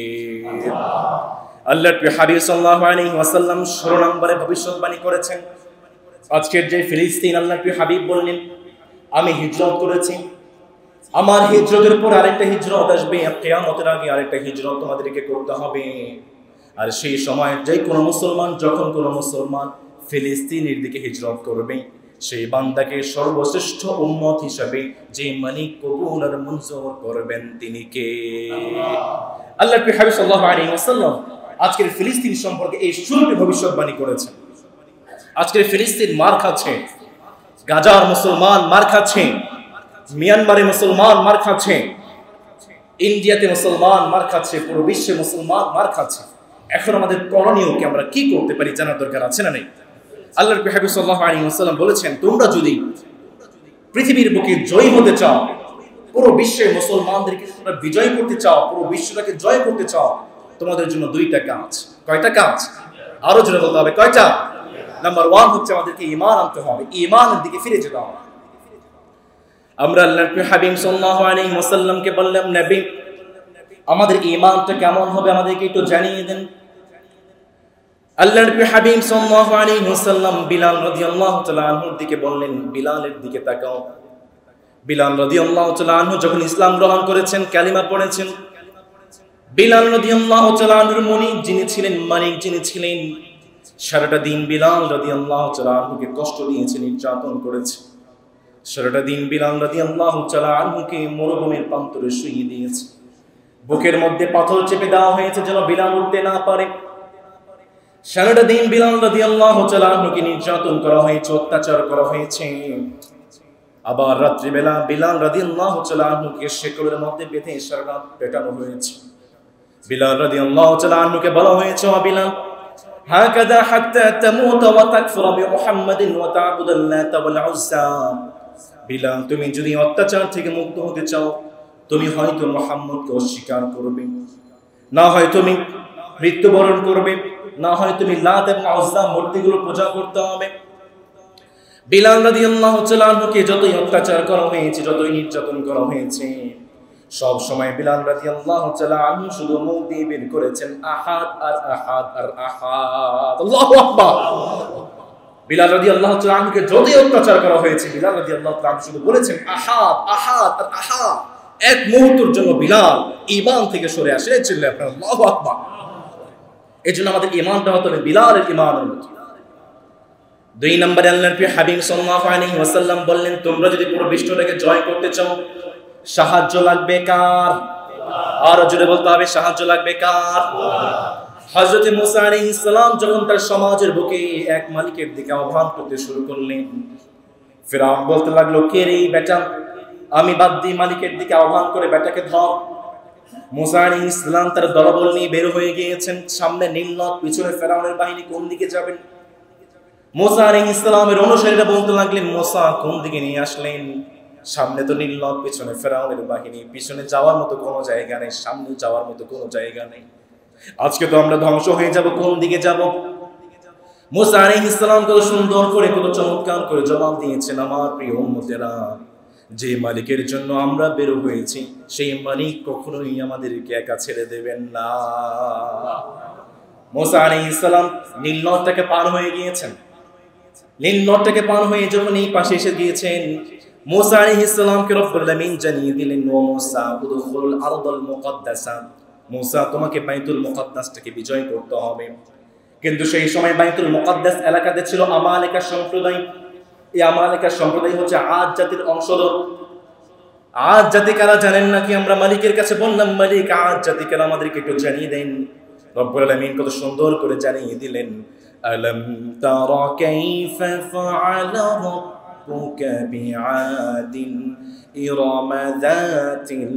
আল্লাহর প্রিয় হাবিব সাল্লাল্লাহু আলাইহি ওয়াসাল্লাম ষোলো নম্বরে ভবিষ্যৎবাণী করেছেন আজকের যে ফিলিস্তিন, আল্লাহর প্রিয় হাবিব বললেন আমি হিজরত করেছি, আমার হিজরতের পর আরেকটা হিজরত আসবে, কিয়ামতের আগে আরেকটা হিজরত তোমাদেরকে করতে হবে। আর সেই সময় যে কোনো মুসলমান, যখন কোনো মুসলমান ফিলিস্তিনের দিকে হিজরত করবে, সেই বান্দাকে সর্বশ্রেষ্ঠ উম্মত হিসাবে যে মালিক কবুল আর মঞ্জুর করবেন তিনি কে? আল্লাহর নবী হাবিব সাল্লাল্লাহু আলাইহি ওয়াসাল্লাম আজকের ফিলিস্তিন সম্পর্কে এই ষোলোটি ভবিষ্যৎবাণী করেছেন। আজকের ফিলিস্তিন মার খাচ্ছে, গাজার মুসলমান মার খাচ্ছে, মিয়ানমারে মুসলমান মার খাচ্ছে, ইন্ডিয়াতে মুসলমান মার খাচ্ছে, পুরো বিশ্বে মুসলমান মার খাচ্ছে। এখন আমাদের করণীয় কি, আমরা কি করতে পারি জানার দরকার আছে না নেই? আল্লাহর নবী হাবিব সাল্লাল্লাহু আলাইহি ওয়াসাল্লাম বলেছেন তোমরা যদি পৃথিবীর বুকে জয় হতে চাও, পুরো বিশ্বে মুসলমানদেরকে তোমরা বিজয় করতে চাও, পুরো বিশ্বটাকে জয় করতে চাও, তোমাদের জন্য দুইটা কাজ। কয়টা কাজ? আরো জোরে বলতে হবে কয়টা? নাম্বার ওয়ান হচ্ছে আমাদেরকে ঈমান আনতে হবে, ঈমানের দিকে ফিরে যেতে হবে। আমরা আল্লাহর নবী হাবিব সাল্লাল্লাহু আলাইহি ওয়াসাল্লামকে বললাম নবী আমাদের ঈমানটা কেমন হবে আমাদেরকে একটু জানিয়ে দেন। আল্লাহর নবী হাবিব সাল্লাল্লাহু আলাইহি ওয়াসাল্লাম বিলাল রাদিয়াল্লাহু তাআলা আনহুর দিকে বললেন বিলালের দিকে তাকাও। বিলাল রাদিয়াল্লাহু তাআলা আনহু যখন ইসলাম গ্রহণ করেছেন, কালিমা পড়েছেন, বিলাল রাদিয়াল্লাহু তাআলা আনহুর মুনিব যিনি ছিলেন, মালিক যিনি ছিলেন, সারাটা দিন বিলাল রাদিয়াল্লাহু তাআলা আনহুকে কষ্ট দিয়েছে, নির্যাতন করেছে। সারাটা দিন বিলাল রাদিয়াল্লাহু তাআলা আনহুকে মরুভূমির প্রান্তরে শুইয়ে দিয়েছে, বুকের মধ্যে পাথর চেপে দেওয়া হয়েছে যেন বিলাল উঠতে না পারে। সারাটা দিন বিলাল রাদিয়াল্লাহু তাআলা আনহুকে নির্যাতন করা হয়েছে, অত্যাচার করা হয়েছে। আবার রাত্রিবেলা বিলাল রাদিয়াল্লাহু তাআলা আনহুকে শেকলের মধ্যে বেঁধে সারা রাত পেটানো হয়েছে। বিলাল রাদিয়াল্লাহু তাআলা আনহুকে বলা হয়েছে ও বিলাল হাকাদা হাত্তা তামুত ওয়া তাকফুর বিমুহাম্মাদিন ওয়া তা'বুদুল লাত ওয়াল উজ্জা। বিলাল তুমি যদি অত্যাচার থেকে মুক্ত হতে চাও, তুমি হয়তো মুহাম্মদকে অস্বীকার করবে, না হয় তুমি মৃত্যুবরণ করবে, না হয় তুমি লাত এবং উজ্জা মূর্তিগুলো পূজা করতে হবে। বিলাল রাদিয়াল্লাহু তাআলা আনহুকে যতই অত্যাচার করা হয়েছে, যতই নির্যাতন করা হয়েছে, সব সময় বিলাল রাদিয়াল্লাহু তাআলা আনহু শুধু মুখ দিয়ে বের করেছেন আহাদ আর আহাদ আর আহাদ। আল্লাহু আকবার। বিলাল রাদিয়াল্লাহু তাআলা আনহুকে যতই অত্যাচার করা হয়েছে, বিলাল রাদিয়াল্লাহু তাআলা আনহু শুধু বলেছেন আহাদ আহাদ আর আহাদ। এক মুহূর্তের জন্য বিলাল ঈমান থেকে সরে আসে ছিল। আপনারা আল্লাহু আকবার। এজন্য আমাদের ঈমানটা হতে হবে বিলালের ঈমানের মতো। দুই নম্বরে আল্লাহর নবী হাবিব সাল্লাল্লাহু আলাইহি ওয়াসাল্লাম বললেন তোমরা যদি পুরো বিশ্বটাকে জয় করতে চাও, সাহায্য লাগবে কার? আর জোরে বলতে হবে সাহায্য লাগবে কার? হযরত মুসা আলাইহিস সালাম যখন তার সমাজের বুকে এক মালিকের দিকে আহ্বান করতে শুরু করলেন, ফিরআউন বলতে লাগলো কে রে বেটা, আমি বাদ দিয়ে মালিকের দিকে আহ্বান করে বেটাকে ধর। মুসা আলাইহিস সালাম তার দলবল নিয়ে বের হয়ে গিয়েছেন, সামনে নীল নদ, পিছনে ফিরআউনের বাহিনী, কোন দিকে যাবেন? মুসা আলাইহিস সালামের অনুসারীরা বলতে লাগলেন মুসা কোন দিকে নিয়ে আসলেন? সামনে তো নীল নদ, পিছনে ফেরাউনের বাহিনী, পিছনে যাওয়ার মতো কোনো জায়গা নেই, সামনে যাওয়ার মতো কোনো জায়গা নেই। আজকে তো আমরা ধ্বংস হয়ে যাব, কোন দিকে যাব? মুসা আলাইহিস সালাম কত সুন্দর করে, কত চমৎকার করে জবাব দিয়েছেন, আমার প্রিয় উম্মতেরা, যে মালিকের জন্য আমরা বের হয়েছি সেই মালিক কখনোই আমাদেরকে একা ছেড়ে দেবেন না। মুসা আলাইহিস সালাম নীল নদটাকে পার হয়ে গিয়েছেন। নীল নদটাকে পার হয়ে যখন এই পাশে এসে গিয়েছেন, মুসা আলাইহিস সালামকে রব্বুল আলামিন জানিয়ে দিলেন, ও মুসা উদখুলুল আরদাল মুকদ্দাসা, মুসা তোমাকে বাইতুল মুকদ্দাসটাকে বিজয় করতে হবে। কিন্তু সেই সময় বাইতুল মুকদ্দাস এলাকাতে ছিল আমালিকা সম্প্রদায়। এই আমালিকা সম্প্রদায় হচ্ছে আদ জাতির অংশধর। আদ জাতি কারা জানেন নাকি? আমরা মালিকের কাছে বললাম, মালিক আদ জাতি কারা আমাদেরকে একটু জানিয়ে দেন। রব্বুল আলামিন কত সুন্দর করে জানিয়ে দিলেন, আলাম তারা কাইফা ফাআলা রাব্বুকা বিআদিন ইরামা যাতিল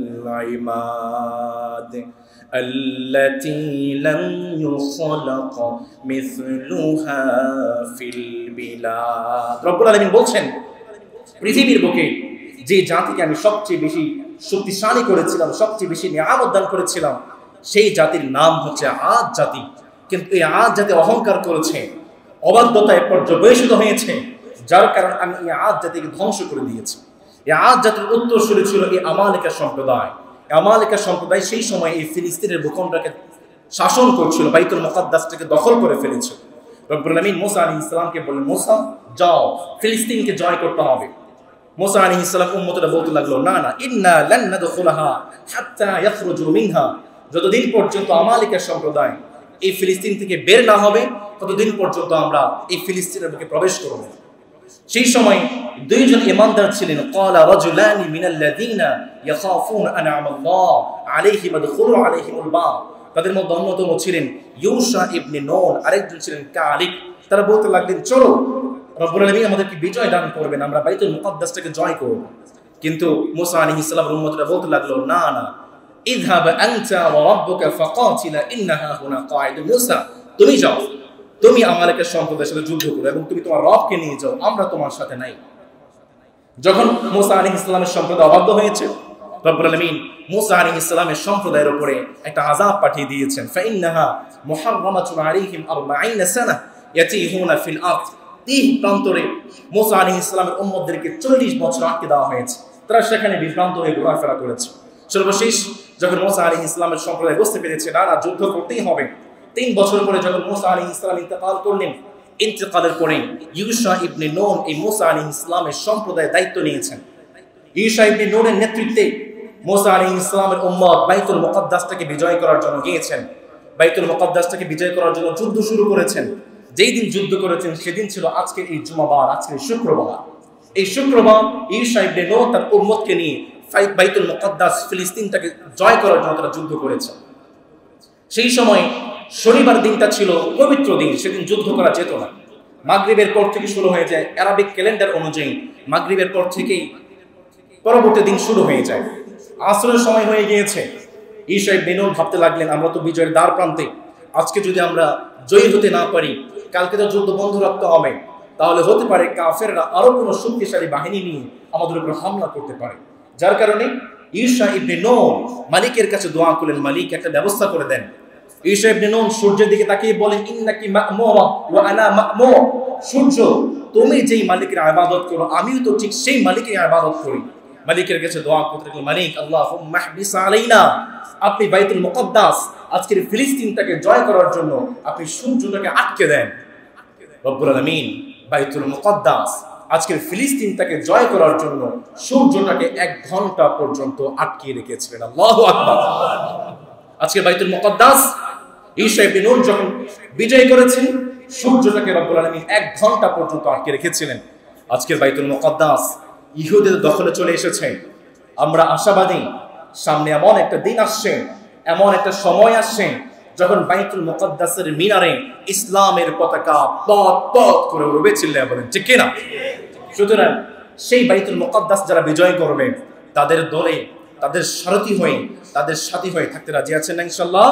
ইমাদ التي لم يخلق مثلها في البلاد। রব্বুল আলামিন বলছেন, পৃথিবীর বুকে যে জাতিকে আমি সবচেয়ে বেশি শক্তিশালী করেছিলাম, সবচেয়ে বেশি নিয়ামত দান করেছিলাম, সেই জাতির নাম হচ্ছে আদ জাতি। কিন্তু এই আদ জাতি অহংকার করেছে, অবাধ্যতায় পর্যবেসিত হয়েছে, যার কারণে আমি এই আদ জাতিকে ধ্বংস করে দিয়েছি। এই আদ জাতির উত্তরসূরি ছিল এই আমালিকা সম্প্রদায়। আমালিকা সম্প্রদায় সেই সময় এই ফিলিস্তিনের ভূখণ্ডটাকে শাসন করছিল, বাইতুল মুকদ্দাসটাকে দখল করে ফেলেছিল। রব্বুল আলামিন মুসা আলাইহিস সালামকে বললেন, মুসা যাও, ফিলিস্তিনকে জয় করতে হবে। মুসা আলাইহিস সালাম উম্মতরা বলতে লাগলো, না না, ইন্না লান নাদখুলাহা হাত্তা ইয়াখরুজু মিনহা, যতদিন পর্যন্ত আমালিকা সম্প্রদায় এই ফিলিস্তিন থেকে বের না হবে ততদিন পর্যন্ত আমরা এই ফিলিস্তিনের বুকে প্রবেশ করব না। সেই সময় দুইজন ইমানদার ছিলেন, ক্বালা রাজুলানি মিনাল্লাযীনা ইয়াখাফুনা আনআমাল্লাহ আলাইহিম আদখুলু আলাইহিমুল বাব। তাদের মধ্যে অন্যতম ছিলেন ইউশা ইবনে নুন, আরেকজন ছিলেন কালিব। তারা বলতে লাগলেন, চলো, রব্বুল আলামিন আমাদেরকে বিজয় দান করবেন, আমরা বাইতুল মুকদ্দাসটাকে জয় করব। কিন্তু মুসা আলাইহিস সালামের উম্মতরা বলতে লাগলো, না না, ইযহাব আনতা ওয়া রাব্বুকা ফাকাতিলা ইন্নাহা হুনা কাঈদ। মুসা, তুমি যাও, তুমি আমালিকা সম্প্রদায়ের সাথে যুদ্ধ করো এবং তুমি তোমার রবকে নিয়ে যাও, আমরা তোমার সাথে নাই। যখন মুসা আলাইহিস সালামের সম্প্রদায় অবাধ্য হয়েছে, রব্বুল আলামিন মুসা আলাইহিস সালামের সম্প্রদায়ের উপরে একটা আযাব পাঠিয়ে দিয়েছেন, ফাইন্নাহা মুহাররামাতুন আলাইহিম আরবাঈনা সানা ইয়াতিহুনা ফিল আরদ। তিন প্রান্তরে মুসা আলাইহিস সালামের উম্মতদেরকে চল্লিশ বছর আটকে দেওয়া হয়েছে, তারা সেখানে বিভ্রান্ত হয়ে ঘোরাফেরা করেছে। সর্বশেষ যখন মুসা আলাইহিস সালামের সম্প্রদায় বুঝতে পেরেছে না না যুদ্ধ করতেই হবে, তিন বছর পরে যখন মুসা আলাইহিস সালাম ইন্তেকাল করলেন, ইন্তেকালের পরে ইউশা ইবনে নুন এই মুসা আলাইহিস সালামের সম্প্রদায়ের দায়িত্ব নিয়েছেন। ইউশা ইবনে নুনের নেতৃত্বে মুসা আলাইহিস সালামের উম্মত বাইতুল মুকদ্দাসটাকে বিজয় করার জন্য গিয়েছেন। বাইতুল মুকদ্দাসটাকে বিজয় করার জন্য যুদ্ধ শুরু করেছেন। যেই দিন যুদ্ধ করেছেন সেদিন ছিল আজকের এই জুমাবার, আজকের শুক্রবার। এই শুক্রবার ইউশা ইবনে নুন তার উম্মতকে নিয়ে বাইতুল মুকদ্দাস ফিলিস্তিনটাকে জয় করার জন্য তারা যুদ্ধ করেছেন। সেই সময় শনিবার দিনটা ছিল পবিত্র দিন, সেদিন যুদ্ধ করা যেত না। মাগরিবের পর থেকে শুরু হয়ে যায়, আরবিক ক্যালেন্ডার অনুযায়ী মাগরিবের পর থেকেই পরবর্তী দিন শুরু হয়ে যায়। আসরের সময় হয়ে গিয়েছে। ঈশা ইবনে নুন ভাবতে লাগলেন, আমরা তো বিজয়ের দ্বার প্রান্তে, আজকে যদি আমরা জয়ী হতে না পারি, কালকে তো যুদ্ধ বন্ধ রাখতে হবে, তাহলে হতে পারে কাফেররা আরো কোনো শক্তিশালী বাহিনী নিয়ে আমাদের উপর হামলা করতে পারে। যার কারণে ঈশা ইবনে নুন মালিকের কাছে দোয়া করলেন, মালিক একটা ব্যবস্থা করে দেন। ঈশা ইবনে নুন সূর্যের দিকে তাকিয়ে বলেন, ইন্নাকি মা'মুরা ওয়া আনা মা'মুর। সূর্য, তুমি যেই মালিকের ইবাদত করো আমিও তো ঠিক সেই মালিকের ইবাদত করি। মালিকের কাছে দোয়া করতে লাগলেন, মালিক আল্লাহুম্মা হবিস আলাইনা, আপনি বাইতুল মুকদ্দাস আজকের ফিলিস্তিনটাকে জয় করার জন্য আপনি সূর্যটাকে আটকে দেন। রব্বুল আলামিন বাইতুল মুকদ্দাস আজকের ফিলিস্তিনটাকে জয় করার জন্য সূর্যটাকে এক ঘন্টা পর্যন্ত আটকে রেখেছিলেন। আল্লাহু আকবার। আজকে বাইতুল মুকদ্দাস ঈশা ইবনে নুন যখন বিজয় করেছেন, সূর্যটাকে রব্বুল আলামিন এক ঘন্টা পর্যন্ত আটকে রেখেছিলেন। আজকের বাইতুল মুকদ্দাস ইহুদিদের দখলে চলে এসেছে। আমরা আশাবাদী, সামনে এমন একটা দিন আসছে, এমন একটা সময় আসছে যখন বাইতুল মুকদ্দাসের মিনারে ইসলামের পতাকা পথ পথ করে উড়বে। চিল্লায়া বলেন ঠিক কিনা? সুতরাং সেই বাইতুল মুকদ্দাস যারা বিজয় করবে তাদের দলে, তাদের সারথি হয়ে, তাদের সাথী হয়ে থাকতে রাজি আছেন না ইনশাআল্লাহ?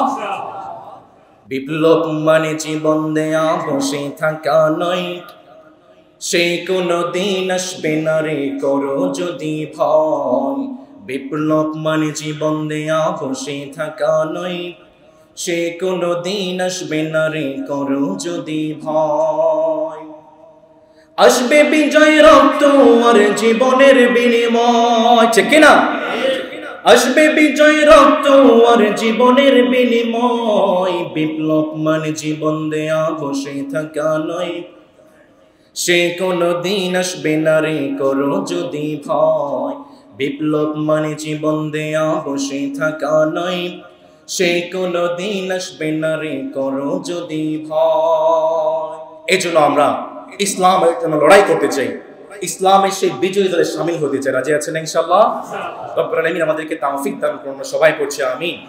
বিপ্লব মানে জীবন দেয়া বসে থাকা নয়, সে কোনো দিন আসবে না রে করো যদি ভয়, বিপ্লব মানে জীবন দেয়া বসে থাকা নয়। সে কোনো দিন আসবে না রে করো যদি ভয়, আসবে বিজয় রক্ত আর জীবনের বিনিময়, ঠিক কিনা? আসবে বিজয় রক্ত আর জীবনের বিনিময়, বিপ্লব মানে জীবন দেয়া বসে থাকা নয়। সে কোনো দিন আসবে না রে করো যদি ভয়, বিপ্লব মানে জীবন দেয়া বসে থাকা নয়। সে কোনো দিন আসবে না রে করো যদি ভয়। এই জন্য আমরা ইসলামের জন্য লড়াই করতে চাই, ইসলামের সেই বিজয়ী দলে শামিল হতে চাই। রাজি আছেন ইনশাআল্লাহ? রব্বুল আলামিন আমাদেরকে তৌফিক দান করুন। সবাই পড়ছি আমিন।